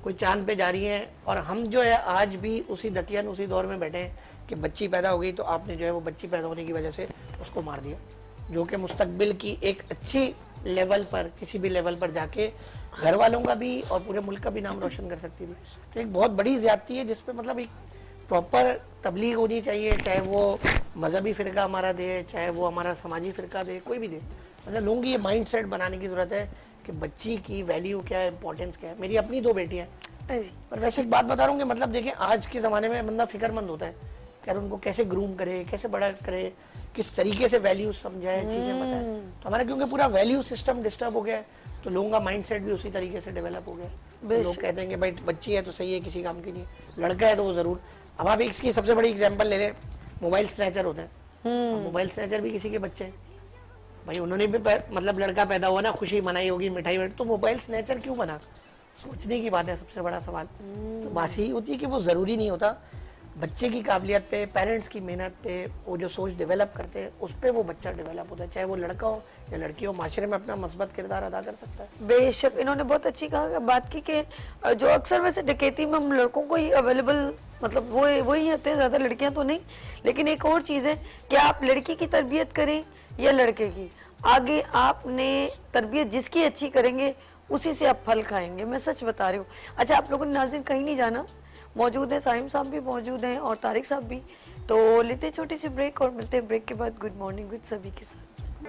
कोई चांद पे जा रही हैं, और हम जो है आज भी उसी दकियन उसी दौर में बैठे हैं कि बच्ची पैदा हो गई तो आपने जो है वो बच्ची पैदा होने की वजह से उसको मार दिया, जो कि मुस्तकबिल की एक अच्छी लेवल पर, किसी भी लेवल पर जाके घर वालों का भी और पूरे मुल्क का भी नाम रोशन कर सकती थी। तो एक बहुत बड़ी ज्यादती है जिसपे मतलब एक प्रॉपर तबलीग होनी चाहिए, चाहे वो मजहबी फ़िरका हमारा दे, चाहे वो हमारा समाजी फ़िरका दे, कोई भी दे। मतलब लोगों की ये माइंड सेट बनाने की ज़रूरत है कि बच्ची की वैल्यू क्या है, इंपॉर्टेंस क्या है। मेरी अपनी दो बेटियाँ हैं, पर वैसे एक बात बता रहा हूँ कि मतलब देखिए आज के ज़माने में बंदा फिक्रमंद होता है कि यार उनको कैसे ग्रूम करे, कैसे बड़ा करे, किस तरीके से वैल्यू समझाए, चीज़ें बताए। तो हमारा क्योंकि पूरा वैल्यू सिस्टम डिस्टर्ब हो गया है, तो लोगों का माइंड सेट भी उसी तरीके से डेवलप हो गया। तो लोग कहते हैं कि भाई बच्ची है तो सही है, किसी काम की नहीं, लड़का है तो वो ज़रूर। अब आप इसकी सबसे बड़ी एग्जांपल ले लें, मोबाइल स्नैचर होते हैं, मोबाइल स्नैचर भी किसी के बच्चे हैं भाई, उन्होंने भी मतलब लड़का पैदा हुआ ना, खुशी मनाई होगी, मिठाई, तो मोबाइल स्नैचर क्यों बना? सोचने की बात है, सबसे बड़ा सवाल। तो बात यही होती है कि वो ज़रूरी नहीं होता, बच्चे की काबिलियत पे, पेरेंट्स की मेहनत पे, वो जो सोच डेवलप करते हैं उस पर वो बच्चा डेवलप होता है, चाहे वो लड़का हो या लड़की हो, माशरे में अपना मस्बत किरदार अदा कर सकता है। बेशक इन्होंने बहुत अच्छी कहा बात की कि जो अक्सर वैसे डकैती में हम लड़कों को ही अवेलेबल, मतलब वो वही होते हैं, ज़्यादा लड़कियां तो नहीं। लेकिन एक और चीज़ है कि आप लड़की की तरबियत करें या लड़के की, आगे आपने तरबियत जिसकी अच्छी करेंगे उसी से आप फल खाएंगे, मैं सच बता रही हूँ। अच्छा, आप लोगों ने नाज़रीन कहीं नहीं जाना, मौजूद है साहिम साहब भी मौजूद हैं और तारिक साहब भी, तो लेते हैं छोटी सी ब्रेक और मिलते हैं ब्रेक के बाद गुड मॉर्निंग विद सभी के साथ।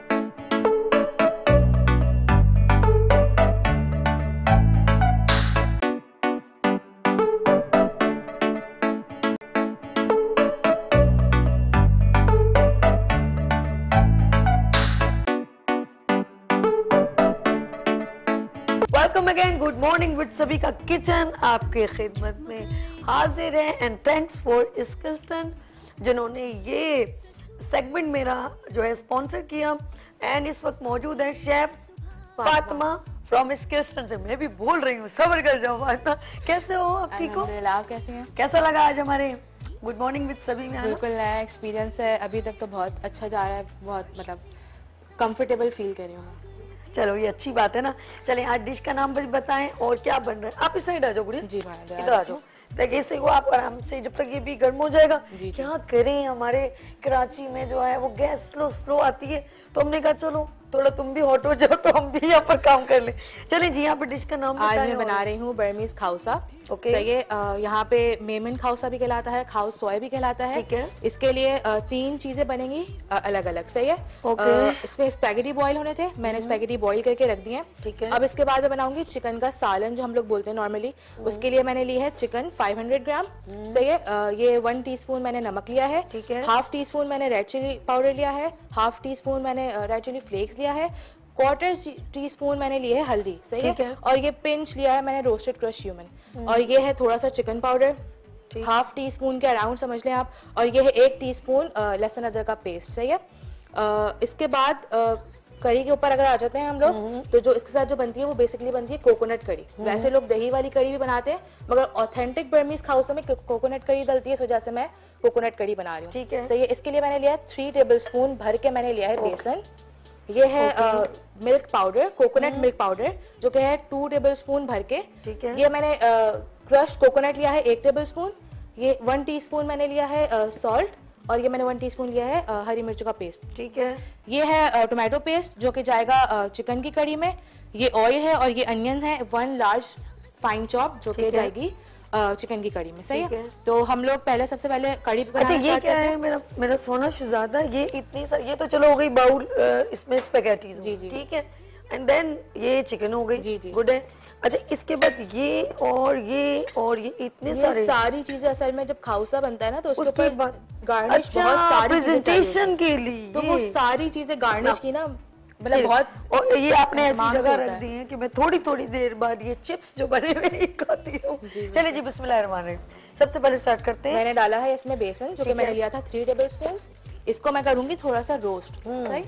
Welcome again, good morning with सभी का किचन आपके खिदमत में हाजिर है। एंड थैंक्स फॉर स्किल्सटन जिन्होंने ये सेगमेंट मेरा जो है स्पॉन्सर किया। एंड इस वक्त मौजूद है शेफ फातिमा फ्रॉम स्किल्सटन से। मैं भी बोल रही हूँ, सबर कर जाओ फातिमा, कैसे हो आप? ठीक हो? आप कैसे हैं? कैसा लगा आज हमारे गुड मॉर्निंग विद सभी में? बिल्कुल नया एक्सपीरियंस है, अभी तक तो बहुत अच्छा जा रहा है, बहुत मतलब कंफर्टेबल फील कर रही हूँ। चलो ये अच्छी बात है ना। चलें आज डिश का नाम भी बताएं और क्या बन रहा है। आप इस साइड आ जाओ, गुड़िया जी भाई इधर आ जाओ, ताकि इससे वो आप आराम से, जब तक ये भी गर्म हो जाएगा। क्या करें, हमारे कराची में जो है वो गैस स्लो स्लो आती है, तो हमने कहा चलो थोड़ा तुम भी हॉट हो जाओ तो हम भी यहाँ पर काम कर लें। चलें जी, यहाँ पर डिश का नाम आज मैं बना रही हूँ बर्मीज खाउसा। ओके, सही है। यहाँ पे मेमन खाउसा भी कहलाता है, खाउस सोया भी कहलाता है। ठीक है। इसके लिए आ, तीन चीजें बनेंगी अलग अलग। सही है। ओके। इसमें स्पैगेटी बॉईल होने थे, मैंने स्पैगेटी बॉईल करके रख दिए। ठीक है। अब इसके बाद मैं बनाऊंगी चिकन का सालन जो हम लोग बोलते हैं नॉर्मली। उसके लिए मैंने ली है चिकन पाँच सौ ग्राम। सही है। ये वन टी स्पून मैंने नमक लिया है। ठीक है। हाफ टी स्पून मैंने रेड चिली पाउडर लिया है, हाफ टी स्पून मैंने रेड चिली फ्लेक्स लिया है, क्वार्टर टी स्पून मैंने लिए है हल्दी। सही है? है। और ये पिंच लिया है मैंने रोस्टेड क्रश ह्यूमन, और ये है थोड़ा सा chicken powder, half teaspoon के अराउंड समझ लें आप, और ये है एक टीस्पून लहसुन अदरक का पेस्ट। सही है। आ, इसके बाद आ, कड़ी के ऊपर अगर आ जाते हैं हम लोग, तो जो इसके साथ जो बनती है वो बेसिकली बनती है कोकोनट कड़ी। वैसे लोग दही वाली कड़ी भी बनाते हैं, मगर ऑथेंटिक बर्मीज खाउसा में कोकोनट कड़ी डलती है, इस वजह से मैं कोकोनट कड़ी बना रही हूँ। ठीक है। सही है। इसके लिए मैंने लिया है थ्री टेबल स्पून भर के मैंने लिया है बेसन। ये है milk powder, coconut milk powder, जो कि है टू टेबल स्पून भर के। ठीक है। ये मैंने क्रश्ड कोकोनट लिया है एक टेबल स्पून। ये वन टीस्पून मैंने लिया है सॉल्ट, और ये मैंने वन टीस्पून लिया है uh, हरी मिर्चों का पेस्ट। ठीक है। ये है टोमेटो uh, पेस्ट जो कि जाएगा चिकन uh, की कड़ी में। ये ऑयल है, और ये अनियन है वन लार्ज फाइन चॉप जो कि जाएगी चिकन uh, की कड़ी में। सही है? है। तो हम लोग पहले सबसे पहले कड़ी बनाना अच्छा, ये क्या है मेरा मेरा सोना शहजादा? ये इतनी सारी, ये तो चलो हो गई बाउल, इसमें स्पैगेटीज। जी जी। ठीक है। एंड देन ये चिकन हो गई। जी जी। गुड है। अच्छा, इसके बाद ये और ये और ये इतने ये सारे सारी चीजें असल में जब खाउसा बनता है ना, तो उसके उसके ऊपर बाद गार्निश अच्छा, बहुत सारी प्रेजेंटेशन के लिए तो वो सारी चीजें गार्निश की ना, मतलब बहुत। और ये आपने ऐसी मान जगह से रख होता दी है कि मैं थोड़ी थोड़ी देर बाद ये चिप्स जो बने हुए हैं खाती हूँ। चलिए जी, बिस्मिल्लाहिर्रहमानिर्रहीम। सबसे पहले स्टार्ट करते हैं। मैंने डाला है इसमें बेसन जो कि मैंने लिया था थ्री टेबल स्पून। इसको मैं करूंगी थोड़ा सा रोस्ट। सही।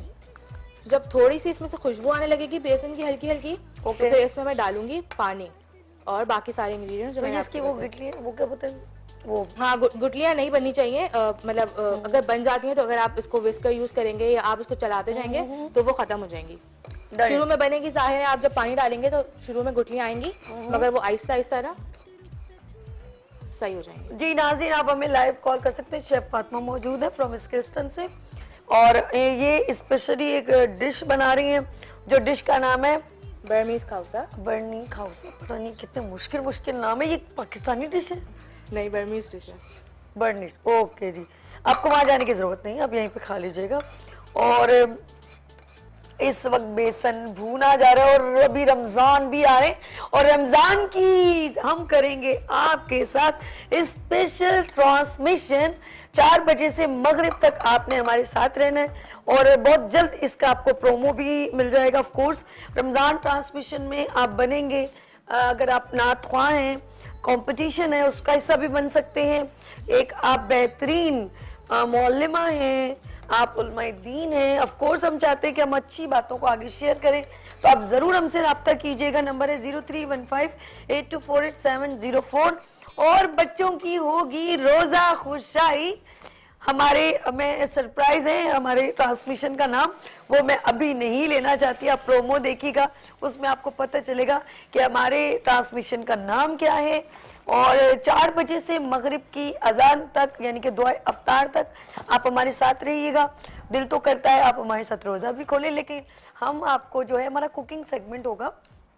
जब थोड़ी सी इसमें से खुशबू आने लगेगी बेसन की हल्की हल्की, तो फिर इसमें मैं डालूंगी पानी और बाकी सारे इंग्रेडिएंट्स जो मैंने इसकी वो गिटली वो क्या बोलते हैं वो, हाँ गुटलियाँ नहीं बननी चाहिए। आ, मतलब आ, अगर बन जाती हैं तो अगर आप इसको विस्कर यूज करेंगे या आप इसको चलाते जाएंगे तो वो खत्म हो जाएंगी। शुरू में बनेगी, जाहिर है आप जब पानी डालेंगे तो शुरू में गुटलियाँ आएंगी, मगर वो आहिस्ता आहिस्ता ना सही हो जाएंगे। जी नाज़रीन, आप हमें लाइव कॉल कर सकते हैं। शेफ फातिमा मौजूद है फ्रॉम स्किल्स्टन से, और ये स्पेशली एक डिश बना रही हैं, जो डिश का नाम है बर्मीज खाउसा। बर्नी खाउसा, पता नहीं कितने मुश्किल मुश्किल नाम है। ये पाकिस्तानी डिश है? नहीं, बर्मीज डिश है। बर्नी, ओके जी। आपको वहाँ जाने की ज़रूरत नहीं है, आप यहीं पे खा लीजिएगा। और इस वक्त बेसन भूना जा रहा है, और अभी रमज़ान भी आ रहे हैं, और रमज़ान की हम करेंगे आपके साथ स्पेशल ट्रांसमिशन। चार बजे से मगरिब तक आपने हमारे साथ रहना है, और बहुत जल्द इसका आपको प्रोमो भी मिल जाएगा। ऑफ कोर्स रमज़ान ट्रांसमिशन में आप बनेंगे, अगर आप नात ख्वाह हैं, कंपटीशन है उसका हिस्सा भी बन सकते हैं। एक आप बेहतरीन मौलिमा हैं, आप उलमाए दीन हैं। ऑफ कोर्स हम चाहते हैं कि हम अच्छी बातों को आगे शेयर करें, तो आप ज़रूर हमसे रब्ता कीजिएगा। नंबर है zero three one five eight two four eight seven zero four. और बच्चों की होगी रोज़ा खुशाई। हमारे में सरप्राइज है हमारे ट्रांसमिशन का नाम, वो मैं अभी नहीं लेना चाहती, आप प्रोमो देखिएगा, उसमें आपको पता चलेगा कि हमारे ट्रांसमिशन का नाम क्या है। और चार बजे से मगरिब की अजान तक, यानी कि दुआ अफ्तार तक आप हमारे साथ रहिएगा। दिल तो करता है आप हमारे साथ रोज़ा भी खोलें, लेकिन हम आपको जो है, हमारा कुकिंग सेगमेंट होगा,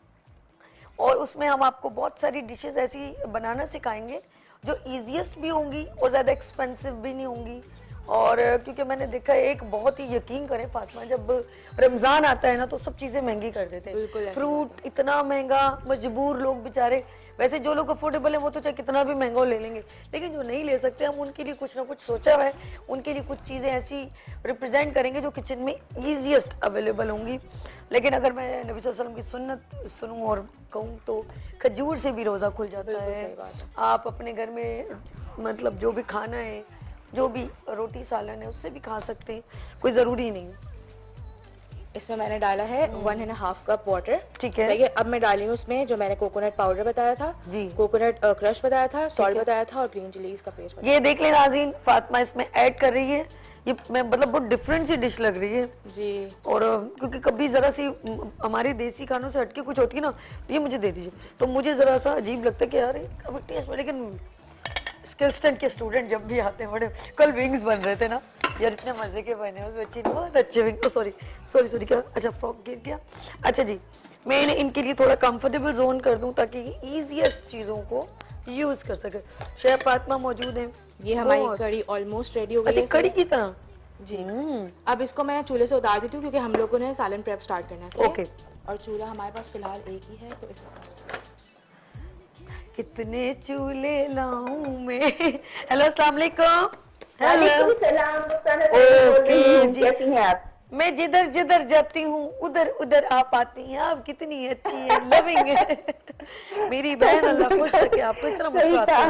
और उसमें हम आपको बहुत सारी डिशेस ऐसी बनाना सिखाएंगे जो ईजीएस्ट भी होंगी और ज़्यादा एक्सपेंसिव भी नहीं होंगी। और क्योंकि मैंने देखा है, एक बहुत ही यकीन करें फातिमा, जब रमज़ान आता है ना तो सब चीज़ें महंगी कर देते हैं। फ्रूट इतना महंगा, मजबूर लोग बेचारे, वैसे जो लोग अफोर्डेबल हैं वो तो चाहे कितना भी महंगा ले लेंगे, लेकिन जो नहीं ले सकते हम उनके लिए कुछ ना कुछ सोचा हुआ है, उनके लिए कुछ चीज़ें ऐसी रिप्रेजेंट करेंगे जो किचन में ईजीएस्ट अवेलेबल होंगी। लेकिन अगर मैं नबी सल्लल्लाहु अलैहि वसल्लम की सुन्नत सुनूं और कहूँ तो खजूर से भी रोज़ा खुल जाता है। आप अपने घर में मतलब जो भी खाना है, जो भी रोटी सालन है, उससे भी खा सकते हैं, कोई ज़रूरी नहीं। इसमें मैंने डाला है one and half cup water, ठीक है। सही है। अब मैं डाली हूँ उसमें जो मैंने कोकोनट पाउडर बताया था जी, कोकोनट क्रश बताया था, सॉल्ट बताया था, और ग्रीन चिलीज का पेस्ट। ये देख लें नाज़रीन, फातिमा इसमें ऐड कर रही है। ये मैं मतलब बहुत डिफरेंट सी डिश लग रही है जी। और क्योंकि कभी ज़रा सी हमारे देसी खानों से हटके कुछ होती है ना, तो ये मुझे दे दीजिए, तो मुझे ज़रा सा अजीब लगता है कि यार अभी टेस्ट में। लेकिन स्किल्स्टन के स्टूडेंट जब भी आते हैं, बड़े कल विंग्स बन रहे थे ना यार, इतने मज़े के बने उस बच्ची ने, बहुत अच्छे विंग। ओ सॉरी सॉरी सॉरी क्या, अच्छा फ्रॉक गिर गया। अच्छा जी, मैं इन्हें इनके लिए थोड़ा कंफर्टेबल जोन कर दूं ताकि ईजीएस्ट चीज़ों को यूज़ कर सके। शेफ फातिमा मौजूद हैं। ये हमारी कड़ी ऑलमोस्ट रेडी हो गई है। अच्छा, कड़ी की तरह जी। अब इसको मैं चूल्हे से उतार देती हूँ क्योंकि हम लोगों ने सालन प्रेप स्टार्ट करना है। ओके। और चूल्हा हमारे पास फिलहाल एक ही है, तो इस हिसाब से कितने चूल्हे लाऊं मैं। हेलो अस्सलाम वालेकुम। वालेकुम सलाम। ओके जी, कैसी हैं आप? मैं जिधर जिधर जाती हूँ उधर उधर आप आती हैं। आप कितनी अच्छी हैं, लविंग है मेरी बहन, अल्लाह खुश रखे आपको। इस तरह मुस्कुराते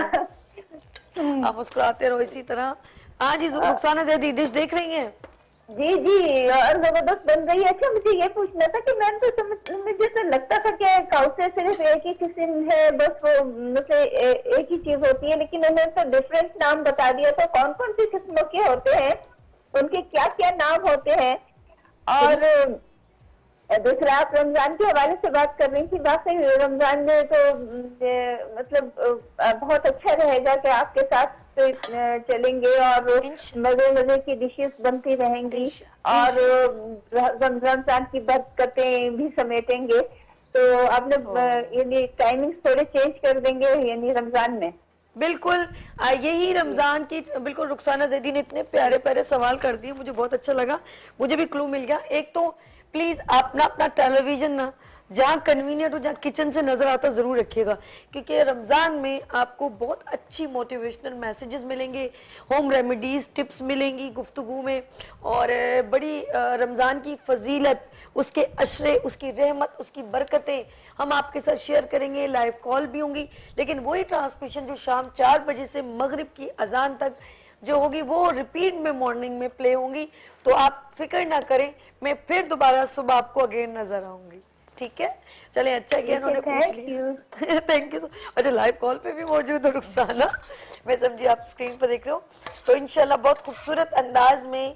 रहो, आप मुस्कुराते रहो इसी तरह। हाँ जी, रुखसाना ज़ैदी डिश देख रही हैं? जी जी, और जबरदस्त बन रही है। अच्छा, मुझे ये पूछना था कि मैंने तो समझ, मुझे तो लगता था कि काउसे सिर्फ एक ही किस्म है, बस वो मतलब एक ही चीज होती है, लेकिन उन्होंने तो डिफरेंट नाम बता दिया। तो कौन कौन सी किस्मों के होते हैं, उनके क्या क्या नाम होते हैं? और दूसरा, आप रमजान के हवाले से बात कर रही थी, बात सही, रमजान में तो मतलब बहुत अच्छा रहेगा कि आपके साथ चलेंगे और मजे मजे की डिशेस बनती रहेंगी और रमजान की बरकतें भी समेटेंगे। तो आप लोग यानी टाइमिंग्स थोड़े चेंज कर देंगे यानी रमजान में? बिल्कुल, यही रमज़ान की बिल्कुल। रुखसाना ज़ैदी ने इतने प्यारे प्यारे सवाल कर दिए, मुझे बहुत अच्छा लगा, मुझे भी क्लू मिल गया। एक तो प्लीज़ अपना अपना टेलीविज़न ना जहाँ कन्वीनियंट हो, जहाँ किचन से नज़र आता ज़रूर रखिएगा, क्योंकि रमज़ान में आपको बहुत अच्छी मोटिवेशनल मैसेजेस मिलेंगे, होम रेमेडीज़ टिप्स मिलेंगी गुफ्तगू में, और बड़ी रमज़ान की फजीलत, उसके अशरे, उसकी रहमत, उसकी बरकतें हम आपके साथ शेयर करेंगे। लाइव कॉल भी होंगी, लेकिन वही ट्रांसमिशन जो शाम चार बजे से मगरिब की अजान तक जो होगी वो रिपीट में मॉर्निंग में प्ले होंगी। तो आप फिक्र ना करें, मैं फिर दोबारा सुबह आपको अगेन नजर आऊंगी, ठीक है? चलें, अच्छा किया उन्होंने पूछ लिया, थैंक यू सो। अच्छा, लाइव कॉल पे भी मौजूद है रुखसाना, मैं समझी आप स्क्रीन पर देख रहे हो। तो इंशाल्लाह बहुत खूबसूरत अंदाज में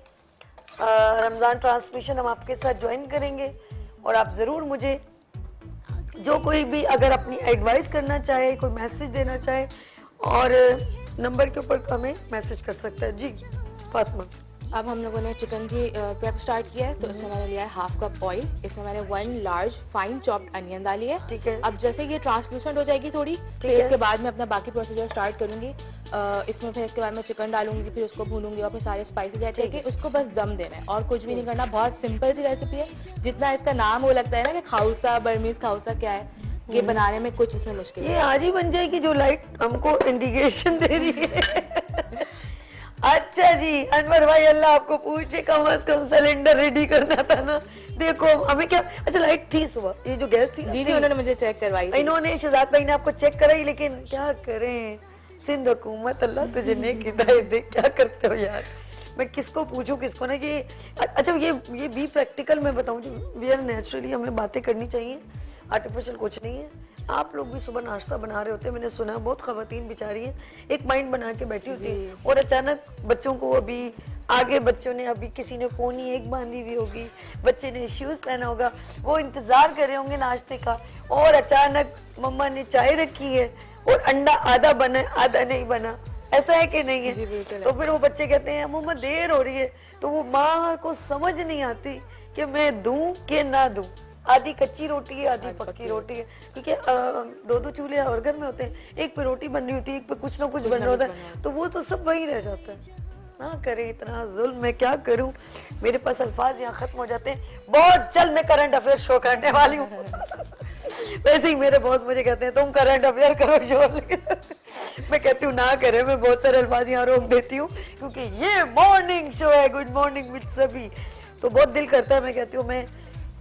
रमज़ान ट्रांसमिशन हम आपके साथ ज्वाइन करेंगे, और आप ज़रूर मुझे जो कोई भी अगर अपनी एडवाइस करना चाहे, कोई मैसेज देना चाहे, और नंबर के ऊपर हमें मैसेज कर सकता है। जी फातिमा, अब हम लोगों ने चिकन की प्रेप स्टार्ट किया है, तो इसमें मैंने लिया है हाफ कप ऑयल, इसमें मैंने one large fine chopped onion डाली है। ठीक है। अब जैसे ये ट्रांसलूसेंट हो जाएगी थोड़ी, फिर है। इसके बाद मैं अपना बाकी प्रोसीजर स्टार्ट करूंगी। uh, इसमें फिर इसके बाद मैं चिकन डालूंगी, फिर उसको भूनूंगी और फिर सारे स्पाइसेस ऐड करके उसको बस दम देना है और कुछ भी नहीं करना। बहुत सिंपल सी रेसिपी है, जितना इसका नाम वो लगता है ना कि खाउसा, बर्मीज खाउसा क्या है, ये बनाने में कुछ इसमें मुश्किल ये आज ही बन जाएगी जो लाइट हमको इंडिकेशन दे रही है। अच्छा जी अनवर भाई, अल्लाह आपको पूछे, कम अज कम सिलेंडर रेडी करना था ना। देखो हमें क्या, अच्छा लाइट थी सुबह, ये जो गैस थी जी जी उन्होंने मुझे चेक करवाई, इन्होंने शहजाद भाई ने आपको चेक कराई, लेकिन क्या करें, सिंध हुकूमत अल्लाह तुझे नेक हिदायत दे, क्या करते हो यार। मैं किसको पूछूं किसको ना कि अच्छा ये ये भी प्रैक्टिकल मैं बताऊं, वी आर नेचुरली, हमें बातें करनी चाहिए, आर्टिफिशियल कुछ नहीं है। आप लोग भी सुबह नाश्ता बना रहे होते हैं, मैंने सुना बहुत खवातीन बेचारी हैं एक माइंड बना के बैठी होती है, और अचानक बच्चों को अभी आगे बच्चों ने अभी किसी ने पोनी एक बांधी हुई होगी, बच्चे ने शूज पहना होगा, वो इंतजार कर रहे होंगे नाश्ते का, और अचानक मम्मा ने चाय रखी है और अंडा आधा बना आधा नहीं बना, ऐसा है कि नहीं है। तो फिर वो बच्चे कहते हैं मम्मा देर हो रही है, तो वो माँ को समझ नहीं आती कि मैं दूं कि ना दूं, आधी कच्ची रोटी है आधी पक्की रोटी है, क्योंकि दो दो चूल्हे और घर में होते हैं, एक पे रोटी बन रही होती है, एक पे कुछ ना कुछ बन रहा होता है, तो वो तो सब वही रह जाता है। ना करे इतना जुल्म, मैं क्या करूं, मेरे पास अल्फाज यहाँ खत्म हो जाते हैं। बहुत जल्द मैं करंट अफेयर शो करने वाली हूँ। वैसे ही मेरे बॉस मुझे कहते हैं तुम करंट अफेयर करो शो, मैं कहती हूँ ना करे, मैं बहुत सारे अल्फाज यहाँ रोक देती हूँ क्योंकि ये मॉर्निंग शो है, गुड मॉर्निंग विद सभी, तो बहुत दिल करता है, मैं कहती हूँ मैं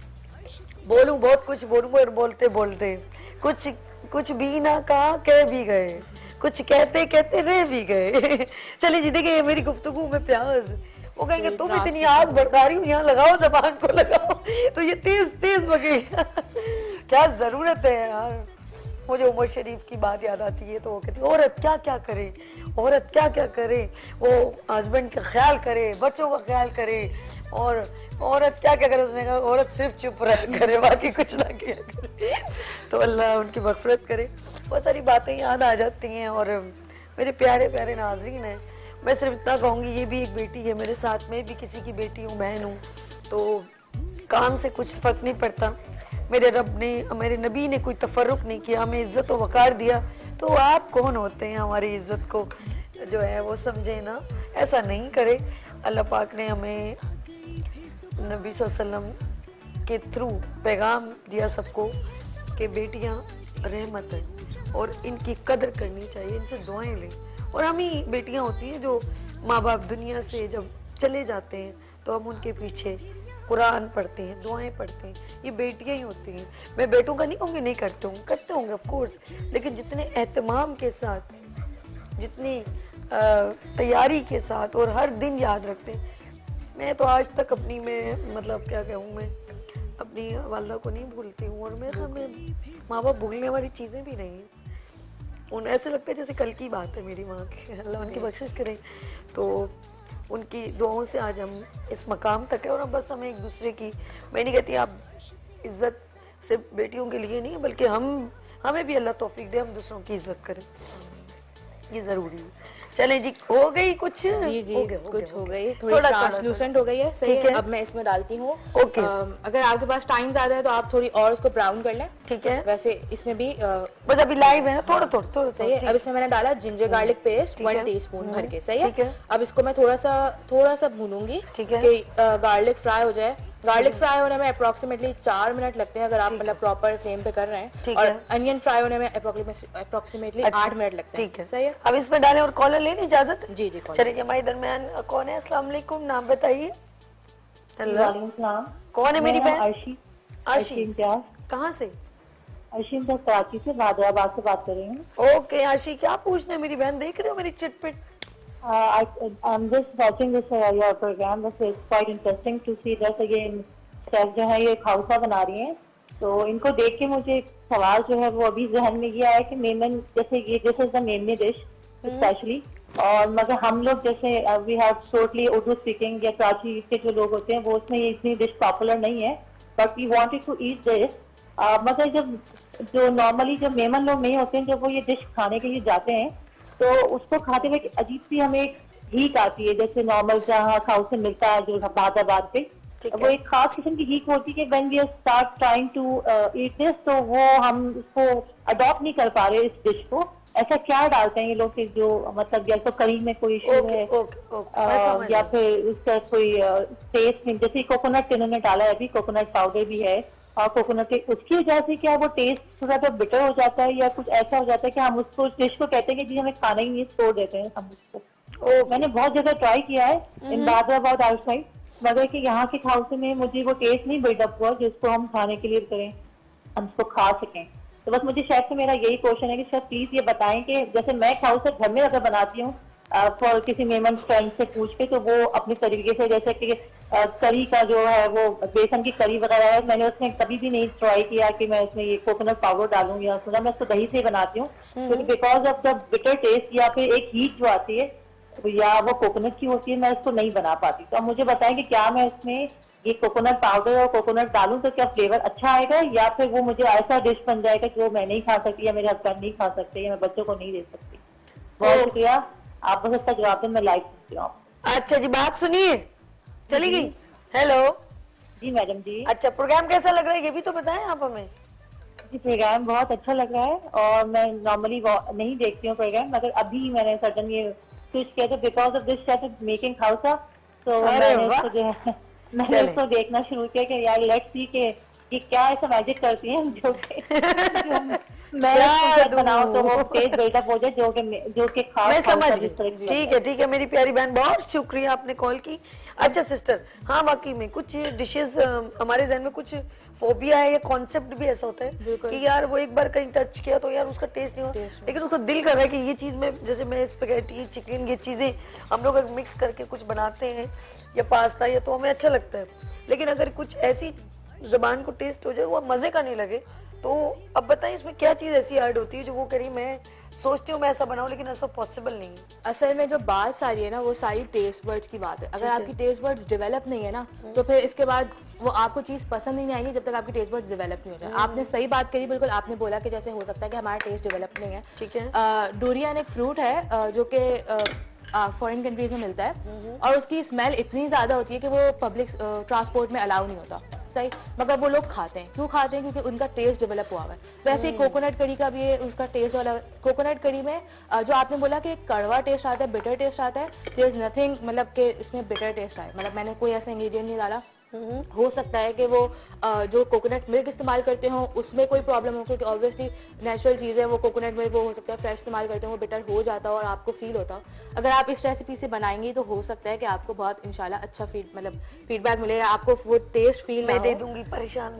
बोलूं, बहुत कुछ बोलूं, और बोलते बोलते कुछ कुछ भी ना कहा, कह भी गए, कुछ कहते कहते रह भी गए। चलिए जी देखिए ये मेरी गुफ्तगू में प्याज, वो कहेंगे तुम इतनी आग भड़का रही हो, यहाँ लगाओ जबान को लगाओ, तो ये तेज तेज बगे। क्या जरूरत है यार। मुझे उमर शरीफ की बात याद आती है, तो वो कहती है औरत क्या क्या करे, औरत क्या क्या करे, वो हस्बैंड का ख्याल करे, बच्चों का ख्याल करे, और औरत क्या क्या करे, उसने कहा औरत सिर्फ चुप रह करे, बाकी कुछ ना किया करे। तो अल्लाह उनकी मग़फ़िरत करे। बहुत सारी बातें याद आ जाती हैं, और मेरे प्यारे प्यारे नाज़रीन हैं, मैं सिर्फ इतना कहूँगी, ये भी एक बेटी है मेरे साथ, में भी किसी की बेटी हूँ, बहन हूँ, तो काम से कुछ फ़र्क नहीं पड़ता। मेरे रब ने, मेरे नबी ने कोई तफर्रुक नहीं किया, हमें इज़्ज़त व वक़ार दिया, तो आप कौन होते हैं हमारी इज़्ज़त को जो है वो समझे ना, ऐसा नहीं करे। अल्लाह पाक ने हमें नबी सल्लल्लाहु अलैहि वसल्लम के थ्रू पैगाम दिया सबको कि बेटियां रहमत है और इनकी कदर करनी चाहिए, इनसे दुआएं लें। और हम ही बेटियां होती हैं जो माँ बाप दुनिया से जब चले जाते हैं तो हम उनके पीछे कुरान पढ़ते हैं, दुआएं पढ़ते हैं, ये बेटियां ही होती हैं। मैं बेटों का नहीं कहूँगी नहीं करते होंगे, करते होंगे ऑफ कोर्स, लेकिन जितने एहतमाम के साथ, जितनी तैयारी के साथ और हर दिन याद रखते हैं। मैं तो आज तक अपनी में मतलब क्या कहूँ, मैं अपनी वालदा को नहीं भूलती हूँ, और मेरे में माँ बाप भूलने वाली चीज़ें भी नहीं हैं। उन ऐसे लगता है जैसे कल की बात है मेरी माँ की, अल्लाह उनकी बख्शिश करें। तो उनकी दुआओं से आज हम इस मकाम तक है, और अब बस हमें एक दूसरे की, मैं नहीं कहती आप इज़्ज़त सिर्फ बेटियों के लिए नहीं है, बल्कि हम हमें भी अल्लाह तौफीक दे हम दूसरों की इज़्ज़त करें, ये ज़रूरी है। चले जी, हो गई कुछ, जी जी हो गया, कुछ हो हो गया, गई, थोड़ी ट्रांसलूसेंट हो गई है, सही है। अब मैं इसमें डालती हूँ, ओके। अगर आपके पास टाइम ज्यादा है तो आप थोड़ी और उसको ब्राउन कर लें, ठीक है। वैसे इसमें भी आ, बस अभी लाइव है ना, थोड़ा थोड़ा थोड़ा सही है। अब इसमें मैंने डाला ginger garlic paste one teaspoon भर के, सही ठीक है। है। अब इसको मैं थोड़ा सा थोड़ा सा भूनूंगी, ठीक है, कि गार्लिक फ्राई हो जाए। गार्लिक फ्राई होने में अप्रोक्सीमेटली चार मिनट लगते हैं अगर आप मतलब प्रॉपर फ्लेम पे कर रहे हैं, और अनियन फ्राई होने में अप्रोक्सीमेटली आठ मिनट लगते हैं, ठीक है, सही है। अब इसमें डालें और कॉलर लेने इजाजत। जी जी, चलिए हमारे दरमियान कौन है? अस्सलाम वालेकुम, नाम बताइए। वालेकुम, कौन है मेरी बहन? अर्शी। अर्शी इम्तियाज। कहाँ से? अर्शी इम्तियाज कराची से, हैदराबाद से बात कर रही हूँ। ओके अर्शी, क्या पूछना है मेरी बहन? देख रहे हो मेरी चिटपिट? Uh, I, I'm just watching this uh, your program. This is quite interesting to see that again. Chef जो है ये खाउसा बना रही हैं, तो इनको देख के मुझे सवाल जो है वो अभी जहन में ये आया कि मेमन, जैसे ये this is the Memoni dish specially, और मगर हम लोग जैसे we have totally Urdu speaking या कराची के जो लोग होते हैं वो उसमें ये इतनी डिश पॉपुलर नहीं है, but we wanted to eat this. मगर जब जो नॉर्मली जब मेमन लोग नहीं होते हैं, जब वो ये डिश खाने के लिए जाते हैं तो उसको खाते हुए एक अजीब सी हमें एक हीक आती है, जैसे नॉर्मल जहाँ खाओ से मिलता है जो बादाबाद पे, वो एक खास किस्म की हीक होती है कि when we start trying to eat this, तो वो हम उसको अडॉप्ट नहीं कर पा रहे इस डिश को। ऐसा क्या डालते हैं ये लोग कि जो मतलब या तो करी में कोई इशू ओके, है ओके, ओके, मैं आ, समझ या गई। फिर उसका कोई टेस्ट में, जैसे कोकोनट इन्होंने डाला है अभी, कोकोनट पाउडर भी है और कोकोनट के, उसकी वजह से क्या वो टेस्ट थोड़ा सा बिटर हो जाता है या कुछ ऐसा हो जाता है कि हम उसको डिश को कहते हैं कि जी हमें खाना ही नहीं, छोड़ देते हैं हम उसको। ओके, मैंने बहुत जगह ट्राई किया है इन बादराबाद आउटसाइड, मगर कि यहाँ के खाउसे में मुझे वो टेस्ट नहीं बिल्डअप हुआ जिसको हम खाने के लिए करें, हम उसको खा सकें। तो बस मुझे शायद से मेरा यही क्वेश्चन है कि शायद प्लीज ये बताएं कि जैसे मैं खाउस से घर में अगर बनाती हूँ फॉर किसी मेहमान फ्रेंड से पूछ के, तो वो अपने तरीके से, जैसे कि आ, करी का जो है वो बेसन की करी वगैरह है, मैंने उसमें कभी भी नहीं ट्राई किया कि मैं उसमें ये कोकोनट पाउडर डालूं या सुना, मैं उसको दही से ही बनाती हूँ, क्योंकि because of the bitter taste या फिर एक हीट जो आती है या वो कोकोनट की होती है, मैं इसको नहीं बना पाती। तो अब मुझे बताएं कि क्या मैं इसमें ये कोकोनट पाउडर और कोकोनट डालूं तो क्या फ्लेवर अच्छा आएगा, या फिर वो मुझे ऐसा डिश बन जाएगा जो मैं नहीं खा सकती या मेरे हस्बैंड नहीं खा सकते या मैं बच्चों को नहीं दे सकती। बहुत शुक्रिया, आप बस इसका जवाब दें, मैं लाइव सुनती हूँ। अच्छा जी, बात सुनिए, चली गई। हेलो जी मैडम जी। अच्छा, प्रोग्राम कैसा लग रहा है ये भी तो बताएं आप हमें। जी प्रोग्राम बहुत अच्छा लग रहा है और मैं नॉर्मली नहीं देखती हूँ प्रोग्राम, मगर अभी मैंने सडन ये स्विच किया था because of this started making khausa, तो मैंने इसको जो है मैंने इसको देखना शुरू किया कि यार लेट्स सी के ये क्या ऐसा मैजिक करती हैं जो कि मैं इसको बनाऊं तो वो टेस्ट बिल्डअप हो जाए जो कि जो कि खास मैं समझ खाउसा गई। जिस तरह की ठीक है, ठीक है मेरी प्यारी बहन, बहुत शुक्रिया आपने कॉल की। अच्छा सिस्टर, हाँ वाकई में कुछ डिशेस हमारे जहन में कुछ फोबिया है या कॉन्सेप्ट भी ऐसा होता है कि यार वो एक बार कहीं टच किया तो यार उसका टेस्ट नहीं हो, लेकिन उसका दिल कर रहा है कि ये चीज में, जैसे मैं स्पेगेटी चिकन ये चीजें हम लोग मिक्स करके कुछ बनाते हैं या पास्ता, या तो हमें अच्छा लगता है, लेकिन अगर कुछ ऐसी जुबान को टेस्ट हो जाए वो मजे का नहीं लगे, तो अब बताएं इसमें क्या चीज ऐसी ऐड होती है जो वो करी मैं सोचती हूँ मैं ऐसा बनाऊं लेकिन ऐसा पॉसिबल नहीं है। असल में जो बात सारी है ना वो सारी टेस्ट बर्ड्स की बात है। अगर आपकी टेस्ट बर्ड्स डेवलप नहीं है ना तो फिर इसके बाद वो आपको चीज़ पसंद ही नहीं आएगी जब तक आपकी टेस्ट बर्ड्स डेवलप नहीं हो जाए। आपने सही बात कही, बिल्कुल आपने बोला कि जैसे हो सकता है कि हमारा टेस्ट डेवलप नहीं है। ठीक है। डूरियन एक फ्रूट है जो कि फॉरेन कंट्रीज में मिलता है और उसकी स्मेल इतनी ज़्यादा होती है कि वो पब्लिक ट्रांसपोर्ट में अलाउ नहीं होता, सही, मगर वो लोग खाते हैं। क्यों खाते हैं? क्योंकि उनका टेस्ट डेवलप हुआ हुआ है। वैसे ही कोकोनट करी का भी है, उसका टेस्ट वाला। कोकोनट करी में जो आपने बोला कि कड़वा टेस्ट आता है, बिटर टेस्ट आता है, देयर इज नथिंग मतलब कि इसमें बिटर टेस्ट आए, मतलब मैंने कोई ऐसा इंग्रेडिएंट नहीं डाला। हो सकता है कि वो जो कोकोनट मिल्क इस्तेमाल करते हो उसमें कोई प्रॉब्लम हो, क्योंकि ऑब्वियसली नेचुरल चीज़ है वो, कोकोनट मिल्क वो हो सकता है फ्रेश इस्तेमाल करते हो वो बिटर हो जाता हो और आपको फील होता हो। अगर आप इस रेसिपी से बनाएंगी तो हो सकता है कि आपको बहुत इंशाल्लाह अच्छा फीड मतलब फीडबैक मिलेगा, आपको वो टेस्ट फील मैं दे दूंगी, परेशान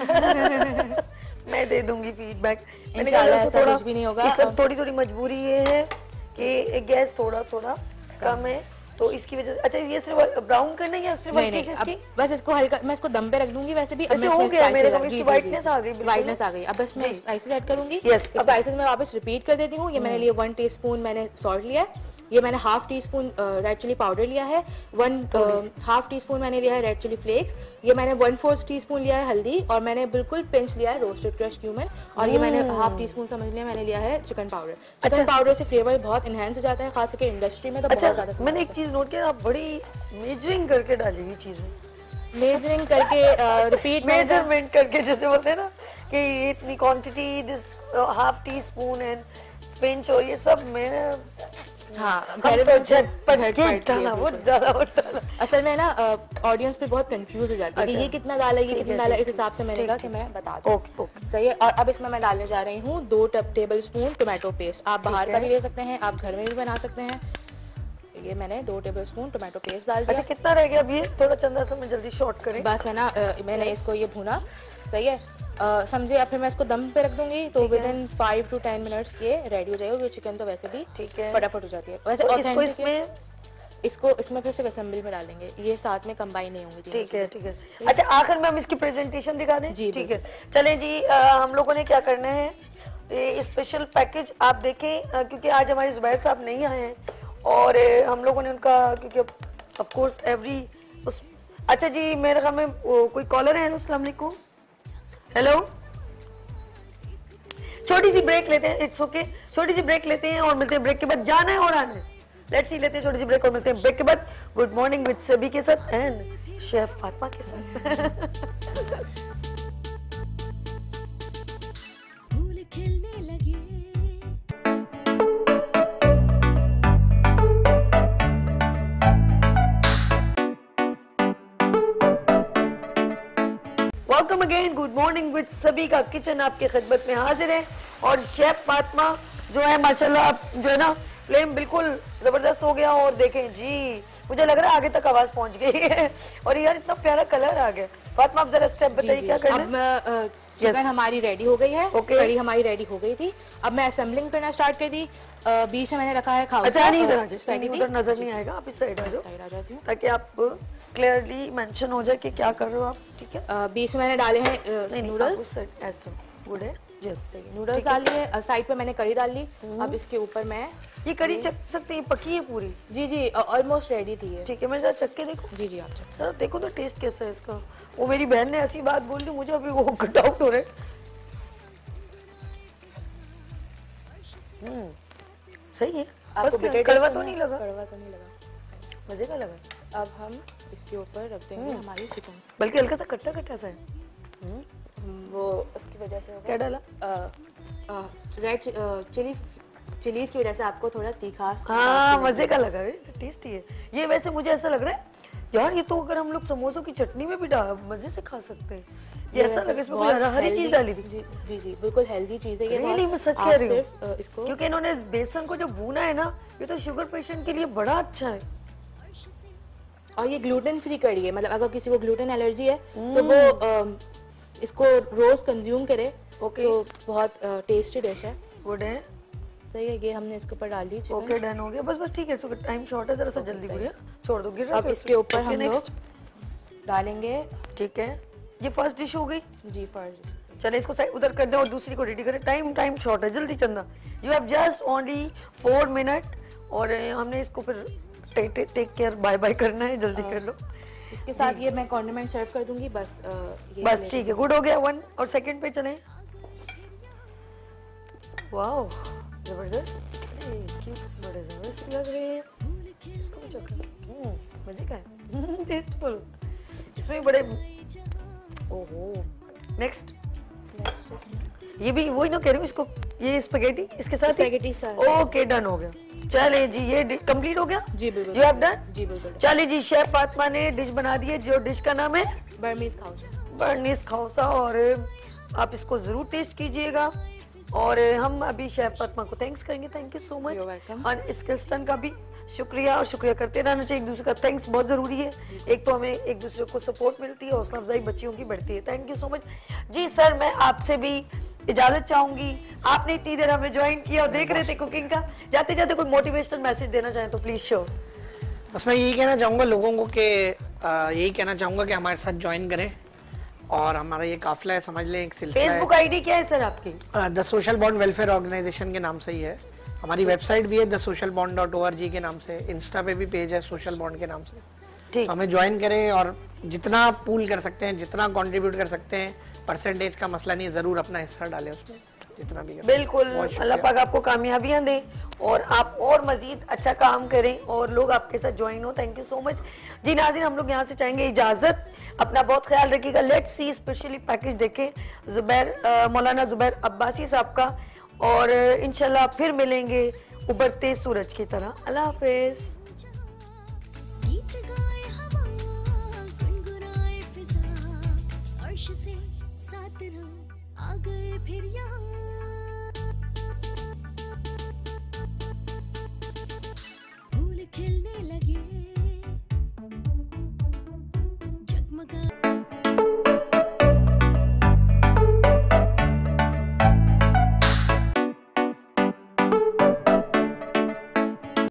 नहीं मैं दे दूंगी फीडबैक इंशाल्लाह, ऐसा कुछ भी नहीं होगा। सब थोड़ी थोड़ी मजबूरी ये है कि गैस थोड़ा थोड़ा कम है तो इसकी वजह से। अच्छा ये सिर्फ ब्राउन करना है या सिर्फ नहीं, नहीं, इसकी? बस इसको हल्का, मैं इसको दम पे रख दूंगी। वैसे भी वैसे हो गया मेरे को, इसकी वाइटनेस आ गई, वाइटनेस आ गई। अब बस मैं स्पाइसेस ऐड करूंगी। Yes, स्पाइसेस मैं वापस रिपीट कर देती हूँ। ये मैंने लिया वन टीस्पून मैंने सॉल्ट लिया है, ये मैंने half teaspoon red chilli powder लिया है, वन हाफ टी स्पून मैंने लिया है रेड चिली फ्लेक्स, ये मैंने वन फोर्थ टी स्पून लिया है हल्दी, और मैंने बिल्कुल पिंच लिया है रोस्टेड क्रश क्यूमिन, और ये मैंने हाफ टी स्पून समझ लिया मैंने लिया है चिकन पाउडर। चिकन पाउडर से फ्लेवर बहुत इनहेंस हो जाता है, खास करके इंडस्ट्री में तो बहुत ज्यादा। मैंने एक चीज नोट किया, आप बड़ी मेजरिंग करके डाली हुई चीजें, मेजरिंग करके रिपीट मेजरमेंट करके, जैसे बोलते हैं ना कि ये इतनी quantity, this half teaspoon and pinch, और ये सब मैंने हाँ घर तो झटपट डाला, वो डाला वो डाला। असल में ना ऑडियंस पे बहुत कंफ्यूज हो जाती है कि ये कितना डाला ये कितना डाला, इस हिसाब से मैंने कहा कि मैं बता दूं। ओके ओके सही है। और अब इसमें मैं डालने जा रही हूँ दो टेबल स्पून टोमेटो पेस्ट। आप बाहर का भी ले सकते हैं, आप घर में भी बना सकते हैं। ये मैंने दो टेबल स्पून टोमेटो पेस्ट डाल दिया। अच्छा कितना रह गया अभी? थोड़ा चंदा सा मैं जल्दी शॉर्ट करें बस है ना। मैंने इसको ये भुना, सही है, समझे। अब फिर मैं इसको दम पे रख दूंगी तो within five to ten minutes ये रेडी हो जाएगा। चिकन तो वैसे भी ठीक है फटाफट हो जाती है। वैसे तो इसको इसमें इसको इसमें फिर से असेंबली में डालेंगे, ये साथ में कंबाइन नहीं होंगे। ठीक है ठीक है। अच्छा आखिर में हम इसकी प्रेजेंटेशन दिखा दें? जी ठीक है। चलें जी, आ, हम लोगों ने क्या करना है, ये स्पेशल पैकेज आप देखें, आ, क्योंकि आज हमारे जुबैर साहब नहीं आए हैं और ए, हम लोगों ने उनका, क्योंकि ऑफ कोर्स एवरी उस। अच्छा जी मेरे ख्याल में कोई कॉलर है। अस्सलाम वालेकुम। हेलो छोटी सी ब्रेक लेते हैं, इट्स ओके, छोटी सी ब्रेक लेते हैं और मिलते हैं ब्रेक के बाद। जाना है और आना है, लेट्स सी, लेते हैं छोटी सी ब्रेक और मिलते हैं ब्रेक के बाद। गुड मॉर्निंग विद सभी के साथ एंड शेफ फातिमा के साथ। Welcome again, good morning with सभी का किचन आपके खिदमत में हाजिर है। और शेफ फातिमा जो है माशाल्लाह आप जो है ना फ्लेम बिल्कुल जबरदस्त हो गया। और देखें जी, मुझे लग रहा है आगे तक आवाज पहुंच गई है। और यार इतना प्यारा कलर आ गया। फातिमा आप जरा स्टेप बताइए क्या करना है। अब चिकन yes. हमारी रेडी हो गई है, okay. कड़ी हमारी रेडी हो गई थी। अब मैं असेंबलिंग करना स्टार्ट कर दी। बीच में मैंने रखा है खाउसा। अच्छा नहीं इधर उधर नजर नहीं आएगा, आप इस साइड आ जाओ, साइड आ जाती हूँ ताकि आप क्लियरली मेंशन हो जाए कि क्या कर रहे हो आप। ठीक है, uh, बीच में मैंने डाले हैं नूडल्स, ऐसा गुड है, यस नूडल्स डाल लिए। साइड पे मैंने कड़ी डाल ली। अब इसके ऊपर मैं ये कड़ी चख सकती है, पकी है पूरी? जी जी ऑलमोस्ट रेडी थी ये। ठीक है, मैं जरा चख के देखो। जी जी आप चख जरा देखो तो टेस्ट कैसा है इसका। वो मेरी बहन ने ऐसी बात बोल दी, मुझे अभी वो कट आउट हो रहे। हम्म सही है, आपको कड़वा तो नहीं लगा? कड़वा तो नहीं लगा, मजे का लगा। अब हम इसके ऊपर रख देंगे हमारी चिकन, बल्कि हल्का सा खट्टा खट्टा सा है। वो उसकी वजह से होगा। क्या डाला? रेड चिली चिलीज की वजह से आपको थोड़ा तीखा। हाँ मजे का लगा, टेस्टी है ये। वैसे मुझे ऐसा लग रहा है यार, ये तो अगर हम लोग समोसों की चटनी में भी डाल मजे से खा सकते हैं। ये ऐसा लगा इसमें कोई हरी चीज डाली थी। जी जी जी बिल्कुल हेल्दी चीज है ये। रियली मैं सच कह रही हूँ इसको, क्योंकि इन्होंने बेसन को जो भूना है ना, ये तो शुगर पेशेंट के लिए बड़ा अच्छा है। और ये ग्लूटेन फ्री कड़ी है, मतलब अगर किसी को ग्लूटेन एलर्जी है तो वो इसको रोज कंज्यूम करे। ओके, तो बहुत टेस्टी डिश है, गुड है, सही है। ये हमने इसके ऊपर डाल दी चिकन। ओके डन हो गया, बस बस ठीक है, टाइम शॉर्ट है, जरा सा जल्दी करिए, छोड़ दो गिर। अब इसके ऊपर हम लोग डालेंगे। ठीक है, ये फर्स्ट डिश हो गई जी, फर्स्ट। चले इसको साइड उधर कर दें और दूसरी को रेडी करें। टाइम टाइम शॉर्ट है, जल्दी चंदा, you have just only four minute. और हमने इसको फिर take take care bye bye करना है, जल्दी कर लो। इसके साथ ये मैं कॉन्डिमेंट सर्व कर दूंगी बस। ये बस ठीक है, गुड हो गया। वन और सेकंड पे चलें। वाओ जबरदस्त, क्यों बड़े जबरदस्त लग रहे हैं। इसको भी चखो, मजे का है, टेस्टफुल। इसमें बड़े, ओहो नेक्स्ट ये भी वही ना कह रही हूँ इसको, ये स्पैगेटी इसके साथ स्पैगेटी साथ। ओके डन हो गया। चले जी, ये कंप्लीट हो गया जी बिल्कुल। यू हैव डन जी बिल्कुल। चलिए जी, शेफ फातिमा ने डिश बना दी है, जो डिश का नाम है बर्मीज खाउसा। बर्मीज खाउसा। और आप इसको जरूर टेस्ट कीजिएगा। और हम अभी शेफ फातिमा को थैंक्स करेंगे, थैंक यू सो मच। और स्किल्सटन का भी शुक्रिया, और शुक्रिया करते रहना चाहिए एक दूसरे का। थैंक्स बहुत ज़रूरी है, एक तो हमें एक दूसरे को सपोर्ट मिलती है, हौसला अफजाई बच्चियों की बढ़ती है। थैंक यू सो मच जी। सर मैं आपसे भी इजाज़त चाहूँगी, आपने इतनी देर हमें ज्वाइन किया और देख रहे थे कुकिंग का, जाते जाते कोई मोटिवेशनल मैसेज देना चाहें तो प्लीज़ शो। बस मैं यही कहना चाहूँगा लोगों को कि यही कहना चाहूँगा कि हमारे साथ ज्वाइन करें। और हमारा ये काफिला है, समझ लें एक सिलसिला है। फेसबुक आईडी क्या है सर आपकी? The social bond welfare organisation के नाम से ही है। हमारी वेबसाइट भी है the social bond dot O R G के नाम से। इंस्टा पे भी पेज है सोशल बॉन्ड के नाम से। तो हमें ज्वाइन करें और जितना पूल कर सकते हैं, जितना कंट्रीब्यूट कर सकते हैं, परसेंटेज का मसला नहीं, जरूर अपना हिस्सा डालें उसमें, जितना भी। बिल्कुल, अल्लाह पाक आपको कामयाबियां दे और आप और मजीद अच्छा काम करें और लोग आपके साथ ज्वाइन हो। थैंक यू सो मच जी। नाज़रीन हम लोग यहाँ से चाहेंगे इजाज़त, अपना बहुत ख्याल रखिएगा। लेट्स सी स्पेशली पैकेज देखें जुबैर मौलाना जुबैर अब्बासी साहब का, और इंशाल्लाह फिर मिलेंगे उभरते सूरज की तरह। अल्लाह हाफिज़। से साथ आ गए फिर यहाँ।